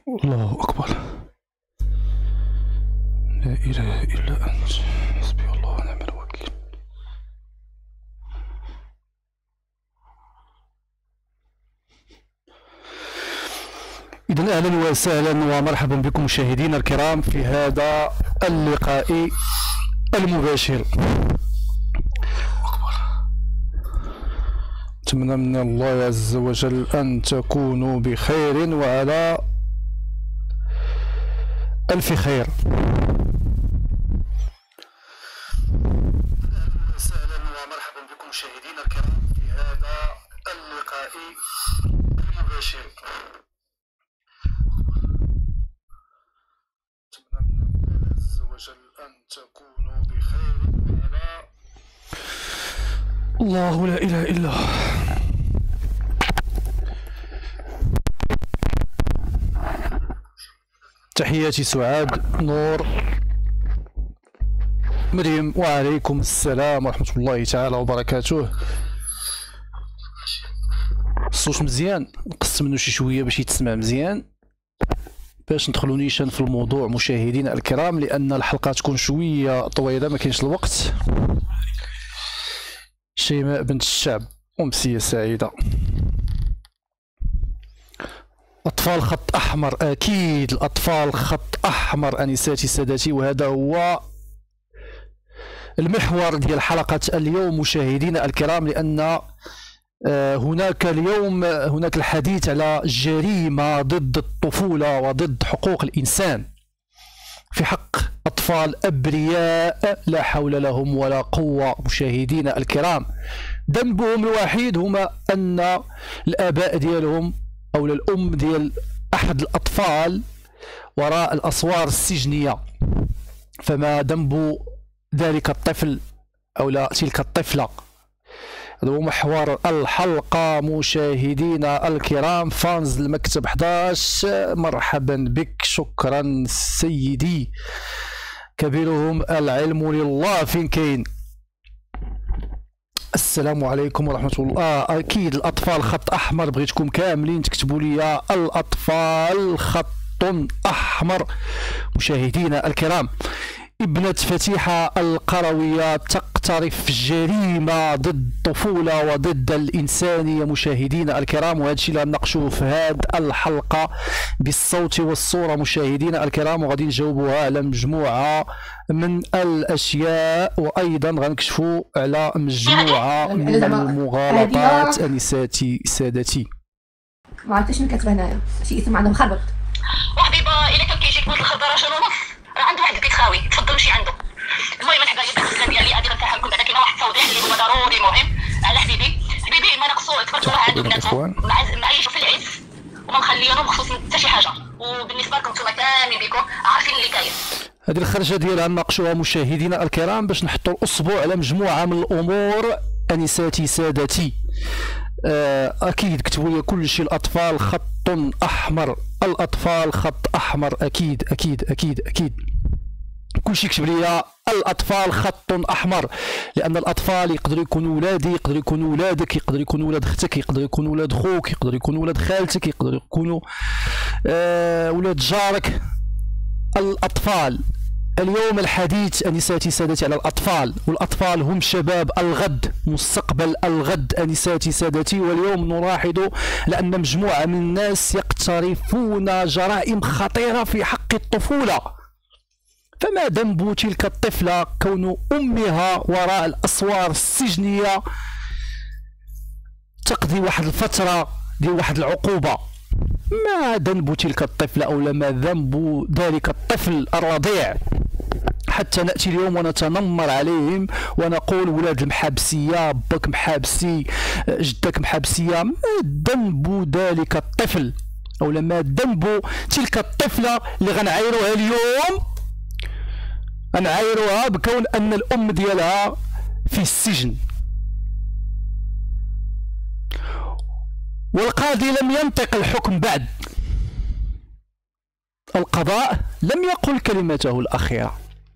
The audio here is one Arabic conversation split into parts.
الله أكبر. لا إله إلا أنت حسبي الله ونعم الوكيل. إذن أهلا وسهلا ومرحبا بكم مشاهدينا الكرام في هذا اللقاء المباشر. أتمنى من الله عز وجل أن تكونوا بخير وعلى ألف خير. أهلا وسهلا ومرحبا بكم مشاهدينا الكرام في هذا اللقاء المباشر. أتمنى من الله عز وجل أن تكونوا بخير وعلى الله لا إله إلا هو. تحياتي سعاد، نور، مريم، وعليكم السلام ورحمة الله تعالى وبركاته. الصوت مزيان، نقص منه شي شوية باش يتسمع مزيان باش ندخلو نيشان في الموضوع مشاهدينا الكرام، لأن الحلقة تكون شوية طويلة ما كاينش الوقت. شيماء بنت الشعب، أمسية سعيدة. أطفال خط أحمر، أكيد الأطفال خط أحمر أنساتي سادتي، وهذا هو المحور ديال حلقة اليوم مشاهدينا الكرام، لأن هناك اليوم هناك الحديث على جريمة ضد الطفولة وضد حقوق الإنسان في حق أطفال أبرياء لا حول لهم ولا قوة. مشاهدينا الكرام، ذنبهم الوحيد هما أن الآباء ديالهم أو الأم ديال أحد الأطفال وراء الأسوار السجنية، فما ذنب ذلك الطفل أو لا تلك الطفلة؟ هذا هو محور الحلقة مشاهدينا الكرام. فانز المكتب 11، مرحبا بك، شكرا سيدي. كبيرهم العلم لله، فين كاين؟ السلام عليكم ورحمة الله. أكيد الأطفال خط أحمر، بغيتكم كاملين تكتبوا لي الأطفال خط أحمر. مشاهدينا الكرام، ابنة فتيحة القروية تقترف جريمة ضد الطفولة وضد الإنسانية مشاهدينا الكرام، وهذا الشيء اللي غنناقشوه في هذه الحلقة بالصوت والصورة مشاهدينا الكرام، وغادي نجاوبوها على مجموعة من الأشياء، وأيضا غنكشفوا على مجموعة من المغالطات أنساتي سادتي. ما عرفتش شنو كاتبه هنايا، شي اسم عندهم خربط. وحبيبه الا كان كيجيك بوط الخضره شنو ونص، راه عنده واحد البيت خاوي، تفضلوا شي عنده. المهم الحبايب، القصه ديالي غادي نفهمكم بعدا. كاين واحد التوضيح اللي هو ضروري مهم على حبيبي ما نقصوا. تبارك الله عنده بناتها معيشوا في العز وما مخليينهم بخصوص حتى شي حاجه، وبالنسبه لكم نتوما كاملين بكم عارفين اللي كاين. هذه الخرجه ديالها نناقشوها مشاهدينا الكرام باش نحطوا الاصبع على مجموعه من الامور انساتي سادتي. اكيد كتبوا لي كل شيء الاطفال خط احمر، الاطفال خط احمر، اكيد اكيد اكيد اكيد كل شيء كتب لي الاطفال خط احمر، لان الاطفال يقدروا يكونوا ولادي، يقدروا يكونوا ولادك، يقدروا يكونوا ولاد اختك، يقدروا يكونوا ولاد خوك، يقدروا يكونوا ولاد خالتك، يقدروا يكونوا ولاد جارك. الاطفال اليوم الحديث انساتي سادتي على الاطفال، والاطفال هم شباب الغد، مستقبل الغد انساتي سادتي. واليوم نلاحظ لان مجموعه من الناس يقترفون جرائم خطيره في حق الطفوله، فما ذنب تلك الطفله كون امها وراء الاسوار السجنيه تقضي واحد الفتره ديال واحد العقوبه؟ ما ذنب تلك الطفله او ما ذنب ذلك الطفل الرضيع حتى نأتي اليوم ونتنمر عليهم ونقول ولاد المحابسية، باك محابسي، جدك محابسية؟ ما ذنب ذلك الطفل أو ما ذنب تلك الطفلة اللي غنعايروها اليوم؟ غنعايروها بكون أن الأم ديالها في السجن، والقاضي لم ينطق الحكم بعد، القضاء لم يقل كلمته الأخيرة.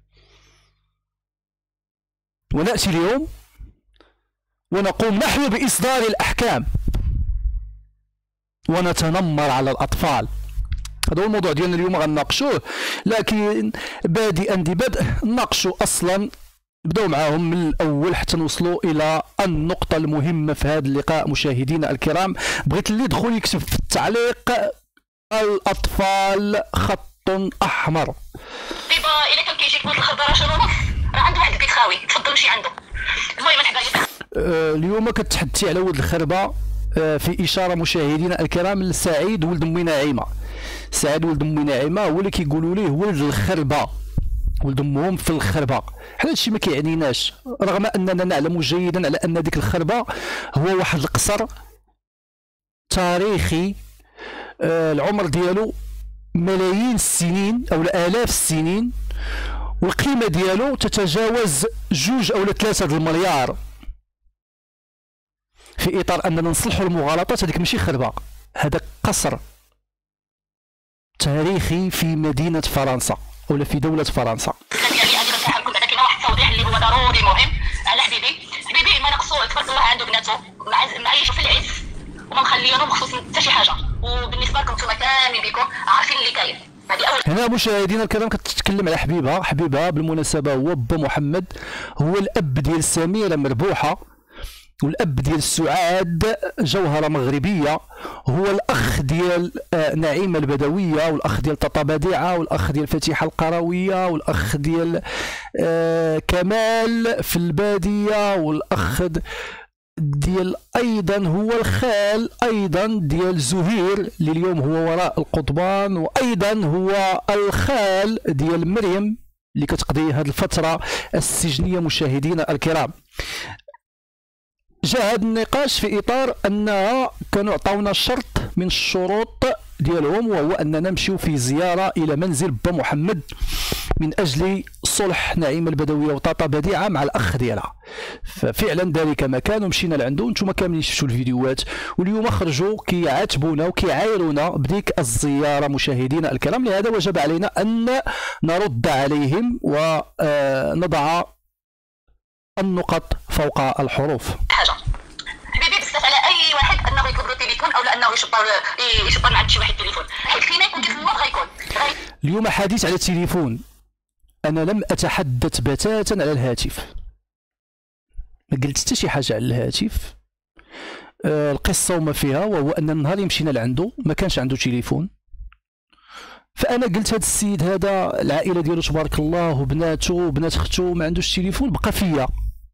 ونأتي اليوم ونقوم نحن بإصدار الأحكام ونتنمر على الأطفال. هذا هو الموضوع ديالنا اليوم غنناقشوه، لكن بادئا ببدء ناقشوا اصلا نبداو معاهم من الاول حتى نوصلوا الى النقطه المهمه في هذا اللقاء. مشاهدينا الكرام، بغيت اللي يدخل يكتب في التعليق الاطفال خط احمر. دابا الا كان كيجيك ولد الخضره شنو راه عنده واحد البيت خاوي، تفضل مشي عنده. المهم الحبايب اليوم كتحدثي على ولد الخربه في اشاره مشاهدينا الكرام لسعيد ولد امي نعيمه. سعيد ولد امي نعيمه هو اللي كيقولوا ليه ولد الخربه، ولد امهم في الخربه. حنا هادشي ما كيعنيناش، رغم اننا نعلم جيدا على ان ديك الخربه هو واحد القصر تاريخي العمر ديالو ملايين السنين او الالاف السنين، والقيمه ديالو تتجاوز 2 أو 3 المليار. في اطار اننا نصلحوا المغالطات، هذيك ماشي خربه، هذا قصر تاريخي في مدينه فرنسا ولا في دوله فرنسا. ديالي غادي نصحها لكم بعدا كاين واحد التوضيح اللي هو ضروري مهم على حبيبي ما نقصو تبارك الله عنده بناتو معيشوا في العز وما مخليينهم بخصوص حتى شي حاجه، وبالنسبه لكم نتوما كامل بكم عارفين اللي كاين. هذه اول. هنا مشاهدينا الكرام كتتكلم على حبيبها بالمناسبه هو با محمد، هو الاب ديال سميره مربوحه، والاب ديال سعاد جوهره مغربيه، هو الاخ ديال نعيمه البدويه، والاخ ديال طاطا بديعه، والاخ ديال فتيحه القرويه، والاخ ديال كمال في الباديه، والاخ ديال ايضا هو الخال ايضا ديال زهير اللي اليوم هو وراء القضبان، وايضا هو الخال ديال مريم اللي كتقضي هذه الفتره السجنيه. مشاهدينا الكرام، جاء هذا النقاش في اطار انها كانوا عطاونا شرط من الشروط ديالهم، وهو اننا نمشيو في زياره الى منزل با محمد من اجل صلح نعيمه البدويه وطاطا بديعه مع الاخ ديالها. ففعلا ذلك ما كان، ومشينا لعنده. انتم كاملين شفتوا الفيديوهات، واليوم خرجوا كيعاتبونا وكيعايرونا بديك الزياره. مشاهدينا الكرام، لهذا وجب علينا ان نرد عليهم ونضع النقط فوق الحروف. حاجه حبيبي بزاف على اي واحد انه يطلب له تليفون او انه يشطر مع شي واحد تليفون، حيت فينا يكون كيف الموت غيكون. اليوم حديث على التليفون، انا لم اتحدث بتاتا على الهاتف، ما قلت حتى شي حاجه على الهاتف. القصه وما فيها، وهو ان النهار اللي مشينا لعنده ما كانش عنده تليفون. فانا قلت هذا السيد هذا العائله ديالو تبارك الله وبناته وبنات اختو ما عندوش تليفون، بقى فيا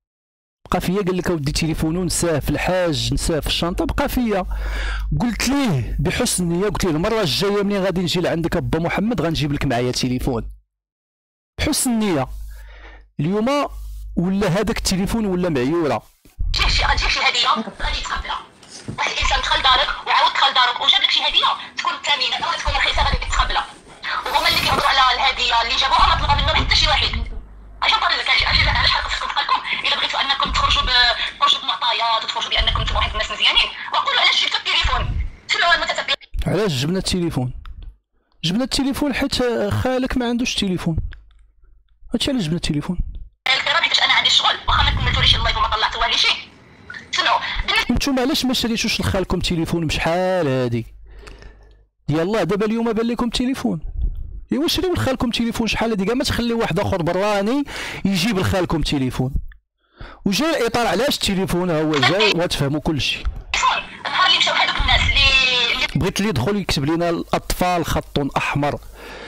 قال لك اودي تليفونه نساه في الحاج، نساه في الشنطه، بقى فيا. قلت ليه بحسن نيه، قلت ليه المره الجايه ملي غادي نجي لعندك ابا محمد غنجيب لك معايا تليفون بحسن نيه. اليوم ولا هذاك التليفون ولا معيوره. غتجيك شي هديه غادي تقبلها، واحد الانسان دخل دارك وعاود دخل دارك وجاب لك شي هديه تكون ثمينه او تكون رخيصه غادي تقبلها. وهما اللي كيهضروا على الهديه اللي جابوها ما طلبها منهم حتى شي واحد. اش نقول لك، اجي على حرق فيكم بقالكم الا بغيتوا انكم تخرجوا بمعطيات وتخرجوا بانكم انتم واحد الناس مزيانين، وقولوا علاش جبتوا التليفون. شنو هو المتتبع؟ علاش جبنا التليفون؟ جبنا التليفون حيت خالك ما عندوش تليفون، هادشي علاش جبنا التليفون. الكرام حيت انا عندي الشغل واخا ما كملتوليش اللايف وما طلعتوا والو شي. شنو نتوما علاش ما شريتوش لخالكم تليفون بشحال هادي؟ يلاه دابا اليوم بان لكم تليفون، ايوا شريو لخالكم تليفون شحال هادي، كاع ما تخليو واحد اخر براني يجيب لخالكم تليفون. وجا الاطار علاش التليفون ها هو جاي وتفهموا كل شيء. النهار اللي مشاو هذوك الناس اللي بغيت اللي يدخل يكتب لنا الاطفال خط احمر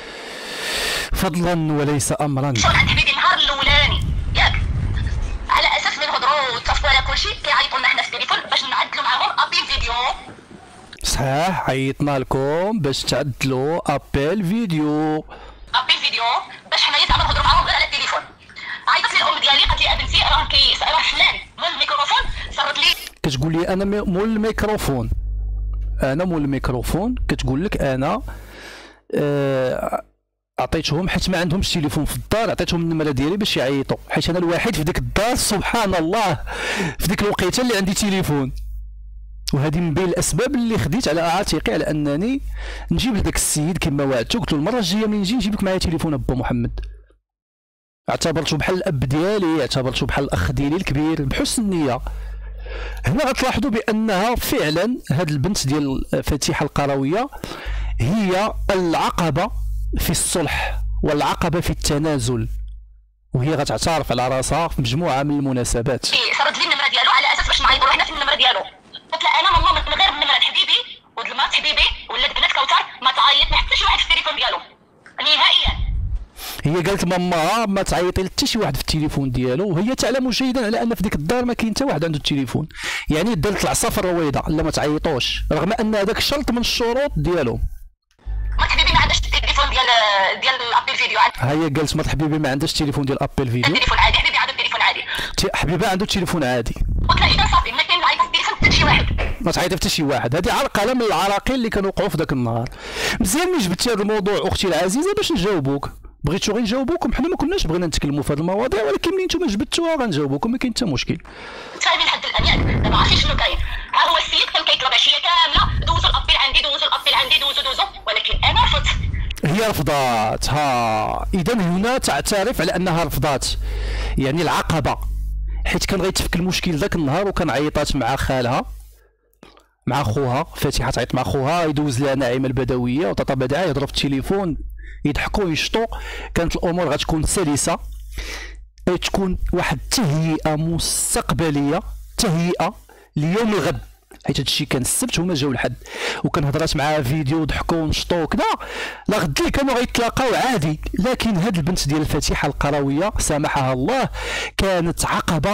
فضلا وليس امرا. شغل عند حبيبي النهار الاولاني ياك على اساس نهضروا وتفقوا على كل شيء كيعيطوا لنا حنا في التليفون باش نعدلوا معاهم ابيل فيديو. صحيح عيطنا لكم باش تعدلوا ابيل فيديو باش حنايا زعما نهضروا معاهم غير على التليفون. عيطت لي الام ديالي قالت لي بنتي راه فلان مول الميكروفون صرت لي كتقول لي انا مول الميكروفون، انا مول الميكروفون. كتقول لك انا عطيتهم حيت ما عندهمش تليفون في الدار، عطيتهم النمره ديالي باش يعيطوا، حيت انا الوحيد في ديك الدار سبحان الله في ديك الوقيته اللي عندي تليفون. وهذه من بين الاسباب اللي خديت على عاتقي على انني نجيب لذاك السيد كما وعدته. قلت له المره الجايه ملي نجي نجيب لك معايا تليفون ابا محمد. اعتبرته بحال الاب ديالي، اعتبرته بحال الاخ ديالي الكبير بحسن النيه. هنا غتلاحظوا بانها فعلا هاد البنت ديال فتيحه القرويه هي العقبه في الصلح والعقبه في التنازل، وهي غتعترف على راسها في مجموعه من المناسبات. سرد لي النمره ديالو على اساس باش نعيطوا حنا في النمره ديالو. قلت لها انا ماما من غير النمره حبيبي ولد المرات حبيبي ولاد بنات كوثر ما تعيط حتى شي واحد في التليفون ديالو نهائيا. هي قالت لمامها ما تعيطي لحتى شي واحد في التليفون ديالو، وهي تعلم جيدا على ان في ديك الدار ما كاين حتى واحد عنده التليفون، يعني دارت العصا في الرويضه لا ما تعيطوش، رغم ان هذاك شرط من الشروط ديالهم. مرات حبيبي ما عندهاش التليفون ديال الابل فيديو. هي قالت مرات حبيبي ما عندهاش التليفون ديال ابل فيديو. التليفون عادي حبيبي عنده التليفون عادي. حبيبي عنده التليفون عادي. قلت لها اذا صافي ما كاين عيط في حتى شي واحد. ما تعيط حتى شي واحد. هذه عرقله من العراقيل اللي كانوا وقعوا في ذاك النهار. مزيان ملي جبتي هذا الموضوع اختي العزيزه باش نجاوبوك، بغيتو غير نجاوبوكم، حنا ما كناش بغينا نتكلموا في هذه المواضيع، ولكن ملي نتوما جبتوها غنجاوبوكم، ما كاين حتى مشكل. فاهمين لحد الان ياك دابا عرفتي شنو كاين. ها هو السيد كان كيطلب عشيه كامله دوزوا الابيل عندي دوزوا الابيل عندي دوزوا ولكن انا رفضت. هي رفضات. ها اذا هنا تعترف على انها رفضات، يعني العقبه، حيت كان غيتفك المشكل ذاك النهار وكان عيطات مع خالها مع خوها فاتحه، تعيط مع خوها يدوز لها نعيمه البدويه وطاطا بدعه يضرب في التليفون يضحكوا يشطوا، كانت الامور غتكون سلسه، تكون واحد التهيئه مستقبليه، تهيئه ليوم الغد، حيت هادشي كان السبت هما جاو الحد وكان هضرات معاها فيديو ضحكوا ونشطوا وكذا، لا غد اللي كانوا غيتلاقاو عادي. لكن هاد البنت ديال الفاتحه القرويه سامحها الله كانت عقبه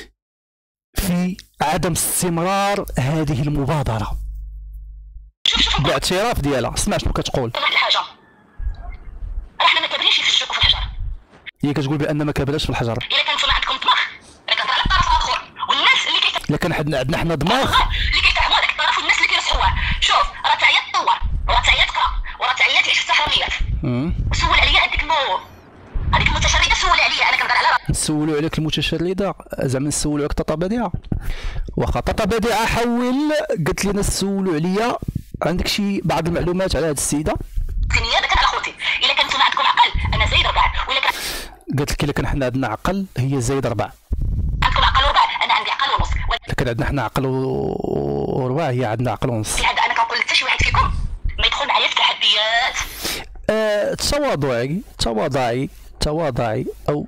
في عدم استمرار هذه المبادره باعتراف ديالها. اسمع شنو كتقول. واحد الحاجه راه حنا ما كابرينش في الشوك وفي الحجر. هي كتقول بان ما كابلاش في الحجر. الا كان نتوما عندكم دماغ الا كان على طرف اخر والناس اللي الا كان عندنا حنا دماغ اللي كيفهموا هذاك الطرف والناس اللي كينصحوها. شوف راه تعيط تطور وراه تعيط تقرا وراه تعيط تعيش في التحرميات. سول عليا هذيك المتشرده سول عليا انا كنهضر على راسي. نسولوا عليك المتشرده زعما نسولوا عليك طاطا بديعه. واخا طاطا بديعه حول قالت لنا نسولوا عليا عندك شي بعض المعلومات على هذه السيده. نيابه على خوتي الا كان نتوما عندكم عقل انا زايد 4 ولا كان قالت لك الا كان حنا عندنا عقل هي زايد 4. عندكم عقل وربع انا عندي عقل ونص. لكن عندنا حنا عقل وربع هي عندنا عقل ونص. في هذا انا كنقول لحتى شي واحد فيكم ما يدخل معايا في تحديات. تواضعي او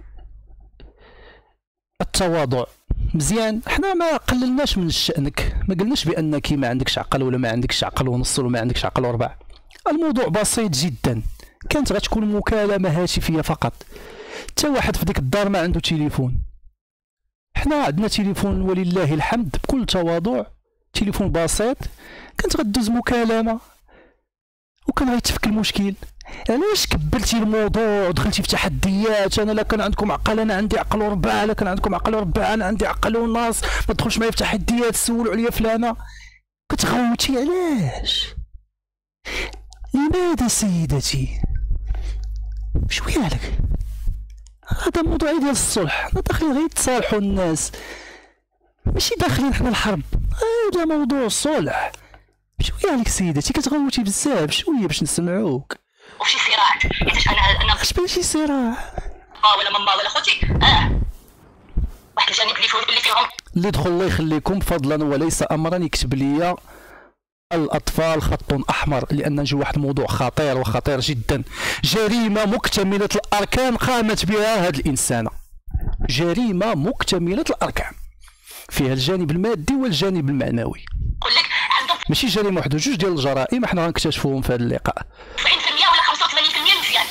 التواضع مزيان. حنا ما قللناش من شأنك، ما قلناش بانك ما عندكش عقل ولا ما عندكش عقل ونص ولا ما عندكش عقل وربع. الموضوع بسيط جدا، كانت غتكون مكالمه هاتفيه فقط. حتى واحد في ديك الدار ما عنده تليفون، حنا عندنا تليفون ولله الحمد بكل تواضع، تليفون بسيط، كانت غدوز مكالمه وكان غيتفك المشكل. علاش كبلتي الموضوع ودخلتي في تحديات؟ انا لا كان عندكم عقل انا عندي عقل وربع، لا كان عندكم عقل وربع انا عندي عقل ونص، ما تدخلش معايا في تحديات سولوا عليا فلانه. كتغوتي علاش؟ لماذا سيدتي؟ شويه لك، هذا موضوع ديال الصلح، حنا داخلين غير تصالحوا الناس، ماشي داخلين حنا الحرب، هذا موضوع الصلح. شويه عليك سيدتي كتغوتي بزاف، شويه باش نسمعوك. وشي صراع حيتاش انا اش بان شي صراع ولا ماما ولا خوتي واحد الجانب اللي فيهم اللي دخل الله يخليكم فضلا وليس امرا يكتب لي الاطفال خط احمر، لان نجي واحد الموضوع خطير وخطير جدا. جريمه مكتمله الاركان قامت بها هذه الانسانه، جريمه مكتمله الاركان، فيها الجانب المادي والجانب المعنوي. نقول لك عندهم ماشي جريمه وحده، جوج ديال الجرائم احنا غنكتشفوهم في هذا اللقاء. 90% ولا 85% مزيان.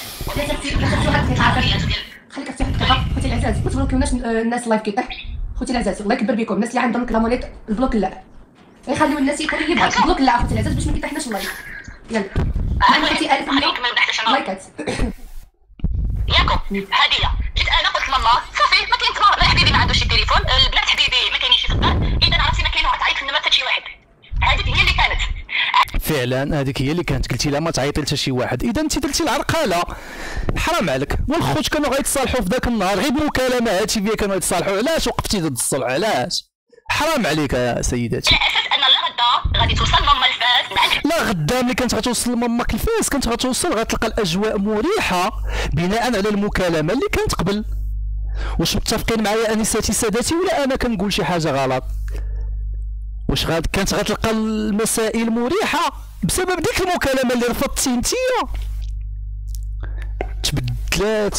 خليك تفتح الدقيقه خوتي العزاز، ما تبلوكيوناش الناس اللايف كيطيح. خوتي العزاز الله يكبر بكم، الناس اللي عندهم كلامونيت البلوك لا، غيخليو الناس يكونوا اللي بغات البلوك لا خوتي العزاز باش ما كيطيحناش اللايف. يلا خوتي 1100 لايكات ياكم هديه. جيت انا قلت ماما صافي ما كاين تمام، لا حبيبي ما عندوش التليفون، البنات حبيبي ما كاينينش في الدار، اذا عرفتي ما كاين واحد تعيط في النمره حتى شي واحد. هذيك هي اللي كانت فعلا، هذيك هي اللي كانت، قلتي لها ما تعيطي لتا شي واحد، اذا انت درتي العرقله حرام عليك. والخوت كانوا غيتصالحوا في ذاك النهار غير بمكالمه هاتفيه كانوا يتصالحوا، علاش وقفتي ضد الصلح؟ علاش؟ حرام عليك يا سيداتي. على اساس ان لا غدا غادي توصل ماما الفاس معك. لا غدا ملي كانت غتوصل لماماك الفاس كانت غتوصل غتلقى الاجواء مريحه بناء على المكالمه اللي كانت قبل. واش متفقين معايا انساتي سادتي ولا انا كنقول شي حاجه غلط؟ واش كانت غتلقى المسائل مريحه بسبب ديك المكالمه اللي رفضتي انتيا؟ تبدلات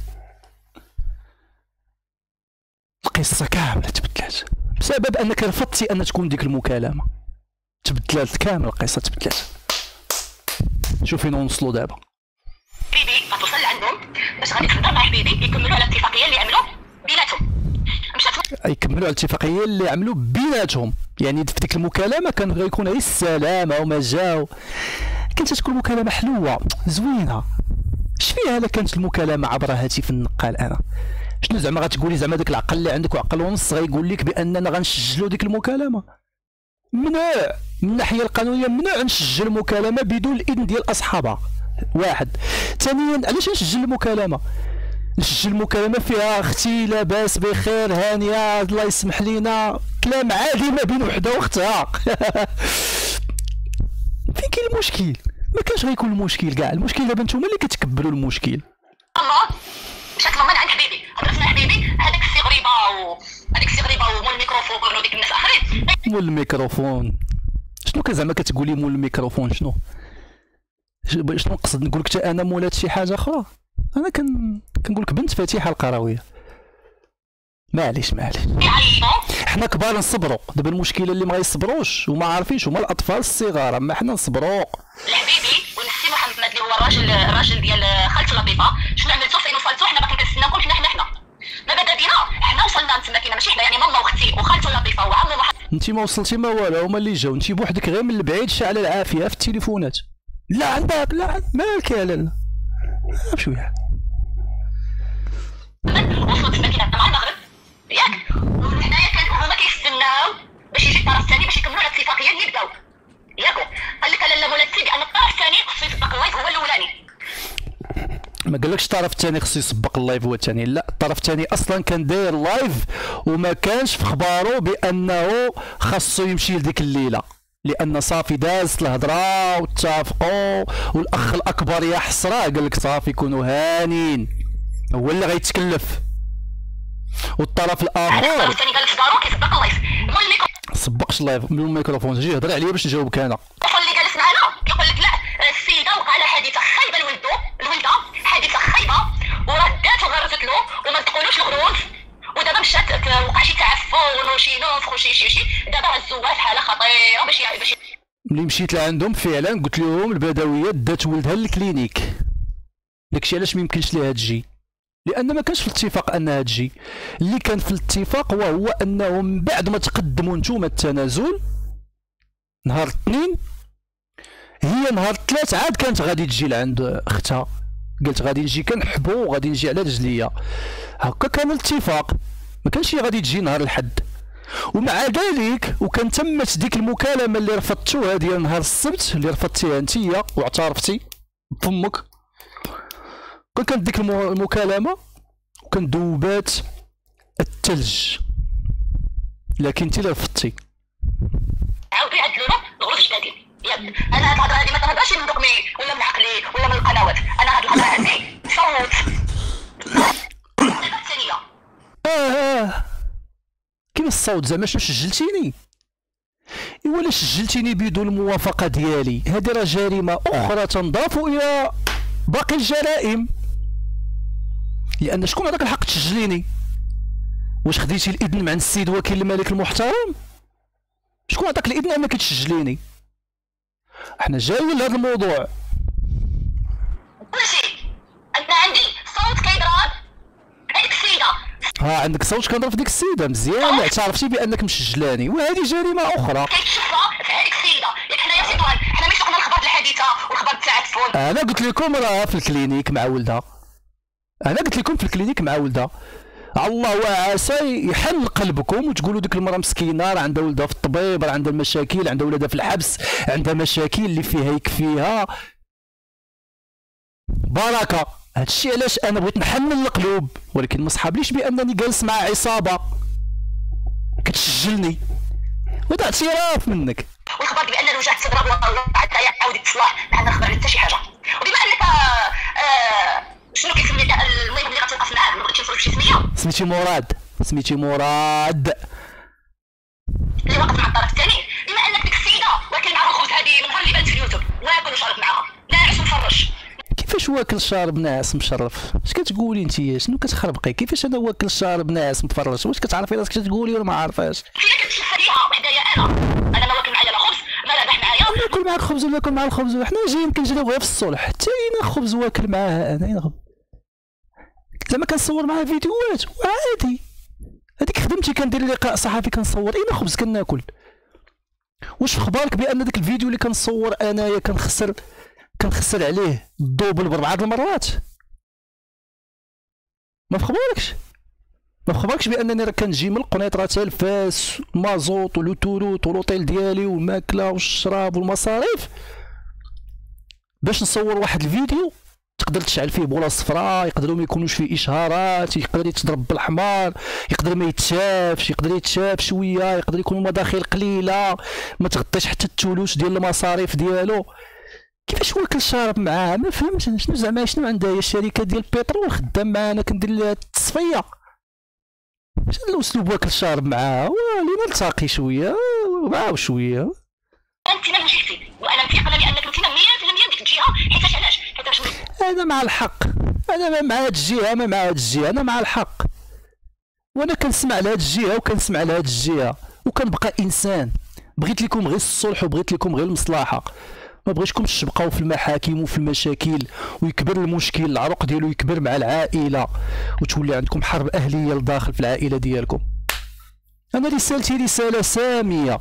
القصه كامله، تبدلات بسبب انك رفضتي ان تكون ديك المكالمه. تبدلات كامل القصه، تبدلات. شوفي فين نوصلوا دابا. حبيبي غتوصل لعندهم باش غادي تهضر مع حبيبي يكملوا على الاتفاقيه اللي عملوا بيناتهم. مشات يكملوا على الاتفاقيه اللي عملوا بيناتهم، يعني في ديك المكالمه كان غيكون غير السلامه وما جاو. كانت تكون مكالمه حلوه زوينه. اش فيها الا كانت المكالمه عبر هاتف النقال؟ انا شنو زعما غتقولي زعما داك العقل اللي عندك وعقل ونص غيقول لك باننا غنسجلوا ديك المكالمه؟ ممنوع من الناحيه القانونيه، ممنوع نسجل مكالمه بدون الاذن ديال اصحابها. واحد. ثانيا علاش نسجل المكالمه؟ نسجل المكالمه فيها اختي لاباس بخير هانيه الله يسمح لينا، كلام عادي ما بين وحده واختها. فين كاين المشكل؟ ما كانش غيكون المشكل كاع، المشكل دابا نتوما اللي كتكبروا المشكل. الله مشات لما عند حبيبي هضرت مع حبيبي هذاك السي غريبه ومول الميكروفون وديك الناس الاخرين. مول الميكروفون شنو زعما كتقولي مول الميكروفون؟ شنو نقصد نقول لك حتى انا مولات شي حاجه اخرى؟ انا كنقول لك بنت فاتحه القراويه. معليش حنا كبار نصبروا. دابا المشكله اللي ما غيصبروش وما عارفينش هما الاطفال الصغار، اما حنا نصبروا. الحبيبي والسي محمد اللي هو الراجل ديال خالته لطيفه، شنو عملتو فين وصلتو؟ حنا باقي كنستناوكم حنا دابا دابينا حنا وصلنا تما كاينه ماشي حنا، يعني ماما واختي وخالته لطيفه وعمو محمد. انت ما وصلتي ما والو، هما اللي جاو، انت بوحدك غير من البعيد شاعله العافيه في التليفونات. لا عندك لا مالك يا لالا بشويه. وصلت تما كاينه مع المغرب ياك، وحنايا كانوا هما كيستناو باش يجي الطرف الثاني باش يكملوا على الاتفاقيه اللي بداو ياكو. قال لك لالا مولاتي بان الطرف الثاني خصو يسبق اللايف هو الاولاني. ما قالكش الطرف الثاني خصو يسبق اللايف هو الثاني، لا الطرف الثاني اصلا كان داير لايف وما كانش في خبارو بانه خاصو يمشي لديك الليله، لان صافي دازت الهضره واتفقوا. والاخ الاكبر يا حسره قال لك صافي كونوا هانين، هو اللي غيتكلف. والطرف الاخر الطرف الثاني قال لك دارو كيسبق اللايف سبقش اللايف من الميكروفون. جي هضر عليا باش نجاوبك انا. اللي جالس معنا كيقول لك لا السيده وقع لها حادثه خايبه الولده حادثه خايبه وردات وغرزت له وما تقولوش الغروز، ودابا مشات وقع شي تعفن وشي نفخ وشي دابا هزوها في حاله خطيره باش ملي مشيت لعندهم فعلا قلت لهم البدويه دات ولدها للكلينيك. داكشي علاش ما يمكنش ليها تجي، لان ما كانش في الاتفاق انها تجي. اللي كان في الاتفاق وهو انه من بعد ما تقدموا نتوما التنازل نهار الاثنين، هي نهار الثلاث عاد كانت غادي تجي لعند اختها. قالت غادي نجي كنحبو وغادي نجي على رجليا، هكا كان الاتفاق. ما كانش غادي تجي نهار الحد. ومع ذلك وكان تمت ديك المكالمه اللي رفضتوها ديال نهار السبت اللي رفضتيها انتيا واعترفتي بفمك. كانت ديك المكالمه وكان ذوبات الثلج، لكن انت اللي رفضتي. عاودوا يعدلوا له الغروز جدادين ياك. انا هاد الهضره هادي ما تهضرش من دقمي ولا من عقلي ولا من القنوات، انا هاد الهضره هادي صوت الثانيه. كيف الصوت زعما شنو سجلتيني؟ ايوا لا سجلتيني بدون الموافقه ديالي هذه راه جريمه اخرى تنضاف الى باقي الجرائم. لان شكون عطاك الحق تسجليني؟ واش خديتي الاذن من السيد وكيل الملك المحترم؟ شكون عطاك الاذن انك تسجليني؟ احنا جايين لهذا الموضوع. ماشي انا عندي صوت كيضرب هذيك السيده. عندك صوت كنضرب في ديك السيده، مزيان اعترفتي بانك مسجلاني وهذه جريمه اخرى. كيتشفى في هذيك السيده ياك. حنايا سي طوال حنا ماشي شفنا الخبر الحادثه والخبر التعفن. انا قلت لكم راه في الكلينيك مع ولدها، انا قلت لكم في الكلينيك مع ولدها. الله وعسى يحل قلبكم وتقولوا ديك المراه مسكينه راه عندها ولدها في الطبيب، راه عندها مشاكل، عندها ولدها في الحبس، عندها مشاكل اللي فيها يكفيها بركه. هادشي علاش انا بغيت نحنن القلوب، ولكن ما صحابليش بانني جالس مع عصابه كتسجلني، وهذا اعتراف منك. والخبر بان الوجع تضرب والله حتى يعاود يتصلح، ما عندنا خبر حتى شي حاجه. وبما انك شنو كيسمي المهم اللي غتوقف معاه ما بغيتش نفرق شي سميه. سميتي مراد اللي وقف مع الطرف الثاني واكل وشارب معاها ناعس ومفرش. كيفاش واكل شارب ناعس مشرف؟ اش كتقولي انت؟ شنو كتخربقي؟ كيفاش انا واكل شارب ناعس مفرش؟ واش كتعرفي راسك تقولي ولا ما عارفاش؟ فين كتشوف فيها وحدايا انا ما واكل معايا لا خبز ما رابح معايا. ناكل معاك خبز ولا ناكل مع الخبز؟ حنا جايين كنجريو غير في الصلح، حتى انا خبز واكل معاها انا زعما كنصور معاها فيديوهات وعادي. هذيك خدمتي، كندير لقاء صحفي كنصور انا خبز كناكل. واش في خبارك بان داك الفيديو اللي كنصور انايا كنخسر عليه الدوبل ب4 المرات؟ ما في خباركش بانني راه كنجي من القنيطره حتى الفاس، المازوط ولوتوروت ولوطيل ديالي والماكله والشراب والمصاريف باش نصور واحد الفيديو تقدر تشعل فيه بوله صفراء، يقدروا ما يكونوش فيه اشهارات، يقدر يتضرب بالحمار، يقدر ما يتشافش، يقدر يتشاف شويه، يقدر يكون المداخيل قليله، ما تغطيش حتى الثلث ديال المصاريف ديالو. كيفاش واكل شارب معاه؟ ما فهمتش شنو زعما، شنو عندها هي الشركه ديال البترول خدام معانا كندير لها التصفيه؟ شنو الاسلوب واكل شارب معاه؟ ولينا نلتقي شويه معاه شويه. انت ما مشيتي وانا متيقنه بانك انت 100% ديك الجهه. حيتاش علاش؟ حيتاش انا مع الحق، انا ما مع هاد الجهه، ما مع هاد الجهه، انا مع الحق، وانا كنسمع لهاد الجهه وكنسمع لهاد الجهه، وكنبقى انسان. بغيت لكم غير الصلح وبغيت لكم غير المصلحه، ما بغيتكمش تبقاو في المحاكم وفي المشاكل ويكبر المشكل، العروق ديالو يكبر مع العائله وتولي عندكم حرب اهليه لداخل في العائله ديالكم. انا رسالتي رساله ساميه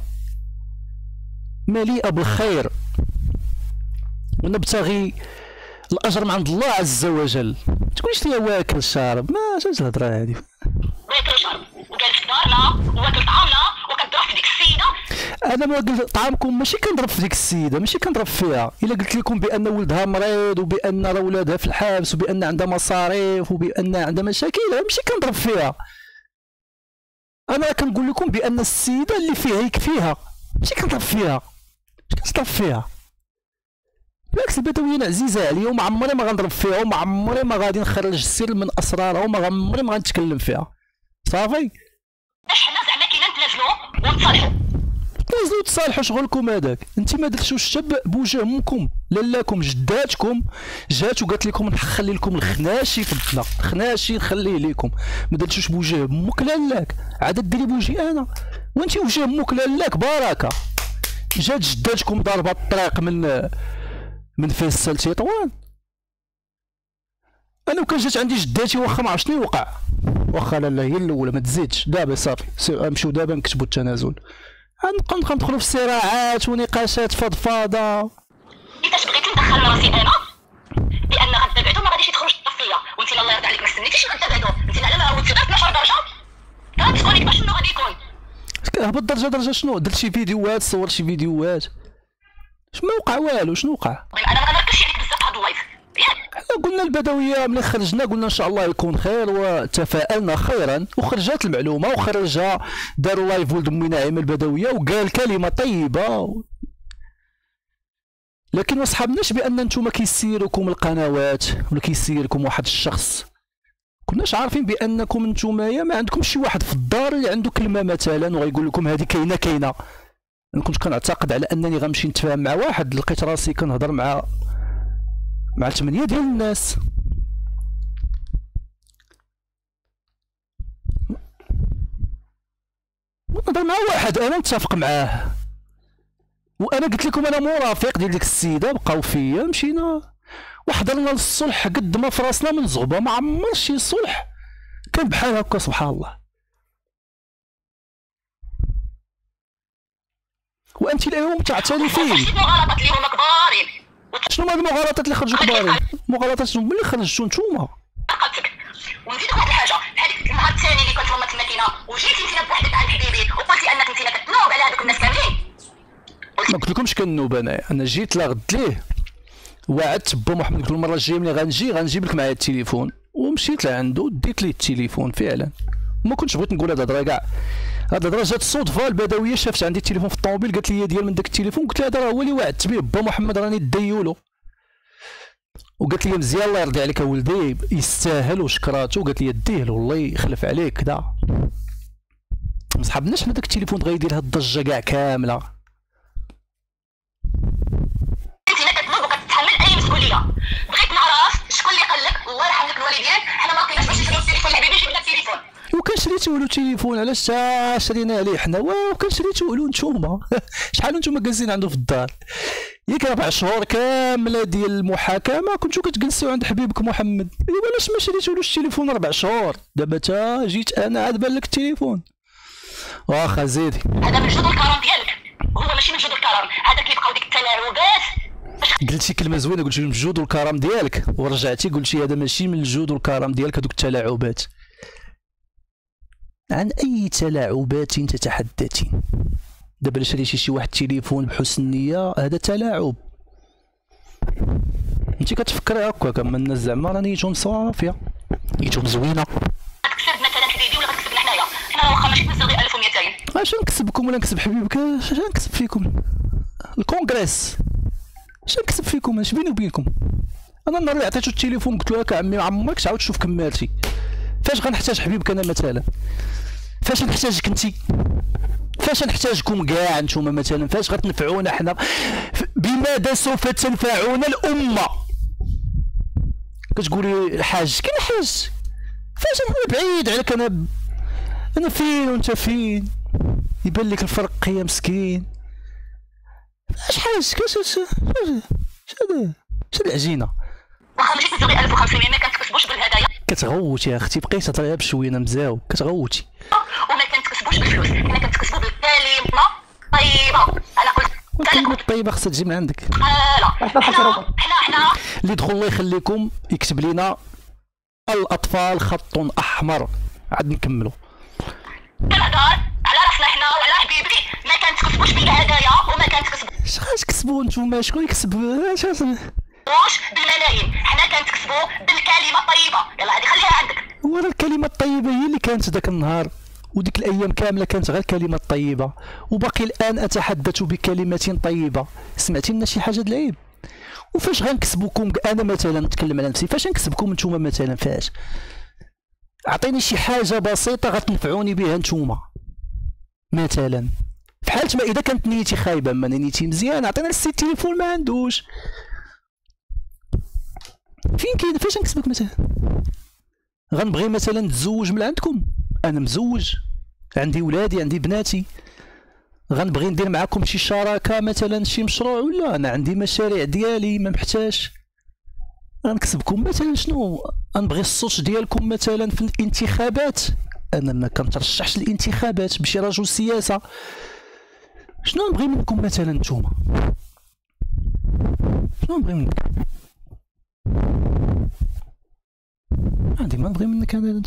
مليئه بالخير، ونبتغي الاجر من عند الله عز وجل. تقوليش لي واكل شارب، ما جاش الهضره هذه. واكل شرب وجالس في دارنا واكل طعامنا وكنضرب في ديك السيده. انا ما واكل طعامكم، ماشي كنضرب في ديك السيده، ماشي كنضرب فيها. الا قلت لكم بان ولدها مريض وبان راه ولادها في الحبس وبان عندها مصاريف وبان عندها مشاكل، ماشي كنضرب فيها. انا كنقول لكم بان السيده اللي فيها يكفيها، ماشي كنضرب فيها. اش كنضرب فيها؟ بالعكس البدويين عزيزه عليا وما عمري ما غنضرب فيها وما عمري ما غادي نخرج السر من اسرارها وما عمري ما غنتكلم فيها. صافي. حنا زعما كاين نتنازلوا ونتصالحوا. تنازلوا تصالحوا، شغلكم هذاك. انت ما درتوش حتى بوجه امكم، لالاكم جداتكم جات وقالت لكم نخلي لكم الخناشي في الدنا، الخناشي نخليه لكم. ما درتوش بوجه امك لالاك، عاد ديري بوجهي انا. وانت وجه امك لالاك بركه. جات جداتكم ضاربه الطريق من فيصل تطوان. انا وكان جات عندي جداتي واخا ما عرفت شنو يوقع، واخا لا هي الاولى ما تزيدش. دابا صافي نمشيو دابا نكتبوا التنازل، غنبقاو ندخلوا في صراعات ونقاشات فضفاضه. حيتاش بغيت ندخل راسي انا بان غدا بعدو ما غاديش يدخلوا الطفيه، وانت الله يرضي عليك ما استنيتيش غدا بعدو. انت على ما ولدتي غير 12 درجه غتكوني باش شنو غادي يكون هبط درجه شنو؟ درت شي فيديوهات، صورت شي فيديوهات، ما وقع والو. شنو وقع؟ انا ما غنركزش عليك بزاف هاد اللايف. حنا قلنا البدويه ملي خرجنا قلنا ان شاء الله يكون خير، وتفائلنا خيرا، وخرجت المعلومه وخرجها. داروا لايف ولد امي ناعمه البدويه وقال كلمه طيبه، لكن ما صحابناش بان نتوما كيسيركم القنوات ولا كيسيركم واحد الشخص. كناش عارفين بانكم نتوما ما عندكمش شي واحد في الدار اللي عنده كلمه مثلا وغيقول لكم هذه كاينه. انا كنت كنعتقد على انني غنمشي نتفاهم مع واحد، لقيت راسي كنهضر مع 8 ديال الناس. نهضر مع واحد انا متفق معاه، وانا قلت لكم انا مرافق ديال ديك السيده، بقاو فيا مشينا وحضرنا للصلح قد ما في راسنا من زغبه. ما عمر شي صلح كان بحال هكا سبحان الله. وانت اليوم تعترفين مغالطات اللي هما كبارين. شنو هاد المغالطات اللي خرجوا كبارين؟ مغالطات شنو اللي خرجتوا نتوما؟ عقلتك. ونزيدك واحد الحاجه، بحال النهار الثاني اللي كنت تما كنا وجيتي انت بوحدك عند حبيبي وقلتي انك انت كتنوب على هذوك الناس كاملين. ما قلت لكمش كنوب انا جيت لاغد ليه وعدت با محمد، قلت له المره الجايه ملي غنجيب لك معايا التليفون، ومشيت لعندو ديت ليه التليفون فعلا. ما كنتش بغيت نقول هاد الهضره كاع، هاد الهضره جات صدفه. البدويه شافت عندي التليفون في الطوموبيل قالت لي ديال من داك التليفون، قلت لها هذا راه هو اللي وعدت به با محمد راني ديولو. وقالت لي مزيان الله يرضي عليك ولدي يستاهل وشكراتو، قالت لي ديه والله يخلف عليك كذا. ما صحابناش حنا داك التليفون بغا يدير هاد الضجه كاع كامله. انت الوالدين حنا ما لقيناش باش نشريو التليفون لحبيبي جبنا التليفون. وكان شريتو له تليفون علاش تا شرينا عليه حنا وكان شريتو له نتوما شحال نتوما جالسين عنده في الدار ياك 4 شهور كامله ديال المحاكمه كنتو كتجلسوا عند حبيبك محمد ايوا علاش ما شريتولوش التليفون 4 شهور دابا تا جيت انا عاد بان لك التليفون واخا زيدي هذا من جدول الكرم ديالك هو ماشي من جدول الكرم هذا كيبقاو ديك التلاعبات. قلتي كلمه زوينه قلتي من جود والكرم ديالك ورجعتي قلتي هذا ماشي من الجود والكرم ديالك هذوك التلاعبات. عن اي تلاعبات تتحدثين؟ دابا الا شريتي شي واحد التليفون بحسن النيه هذا تلاعب. انت كتفكري هكاك اما الناس زعما راه نيتهم صافيه نيتهم زوينه. غتكسب مثلا حبيبي ولا غتكسبنا حنايا حنا واخا ماشي كنسال غير 1200 اش نكسبكم ولا نكسب حبيبك اش نكسب فيكم الكونغريس اش نكسب فيكم اش بيني وبينكم. انا النهار اللي عطيتو التليفون قلت له عمي ما عمرك تعاود تشوف كمالتي. فاش غنحتاج حبيبك انا مثلا؟ فاش نحتاجك انت؟ فاش نحتاجكم كاع نتوما مثلا؟ فاش غتنفعونا حنا؟ بماذا سوف تنفعون الامه؟ كتقولي الحاج كاين حاج فاش انا بعيد عليك انا فين وانت فين؟ يبان لك الفرق يا مسكين. فاش حاج كاش هذا شاد العجينه واخا ماشي كنسال غير 1500 ما كنتكسبوش بالهدايا. كتغوتي يا اختي بقيتي تهضري بشويه مزاو كتغوتي وما كنتكسبوش بالفلوس حنا كنتكسبوا بالكلمه طيبه. انا قلت الكلمه الطيبه خصها تجي من عندك. حنا اللي يدخل الله يخليكم يكتب لنا الاطفال خط احمر عاد نكملوا. كنهضر على راسنا حنا وعلى حبيبي ما كنتكسبوش بالهدايا وما كنتكسبوش شحال تكسبوا نتوما شكون يكسب بالملايين حنا كنتكسبوا بالكلمه الطيبه. يلا هذه خليها عندك. ورا الكلمه الطيبه هي اللي كانت ذاك النهار وديك الايام كامله كانت غير كلمه طيبه وباقي الان اتحدث بكلمه طيبه. سمعتي لنا شي حاجه د العيب؟ وفاش غنكسبكم انا مثلا نتكلم على نفسي فاش نكسبكم نتوما مثلا؟ فاش اعطيني شي حاجه بسيطه غتنفعوني بها نتوما مثلا. بحال ما اذا كانت نيتي خايبه اما نيتي مزيان عطينا السي التليفون ما عندوش فين كاين. فاش نكسبك مثلا؟ غنبغي مثلا نتزوج من عندكم انا مزوج عندي ولادي عندي بناتي غنبغي ندير معكم شي شراكه مثلا شي مشروع ولا انا عندي مشاريع ديالي ما محتاج غنكسبكم مثلا. شنو غنبغي الصوت ديالكم مثلا في الانتخابات انا ما كنترشحش الانتخابات بشي رجل سياسه. شنو نبغي منكم مثلا نتوما؟ شنو نبغي منك؟ عندي ما نبغي منك انا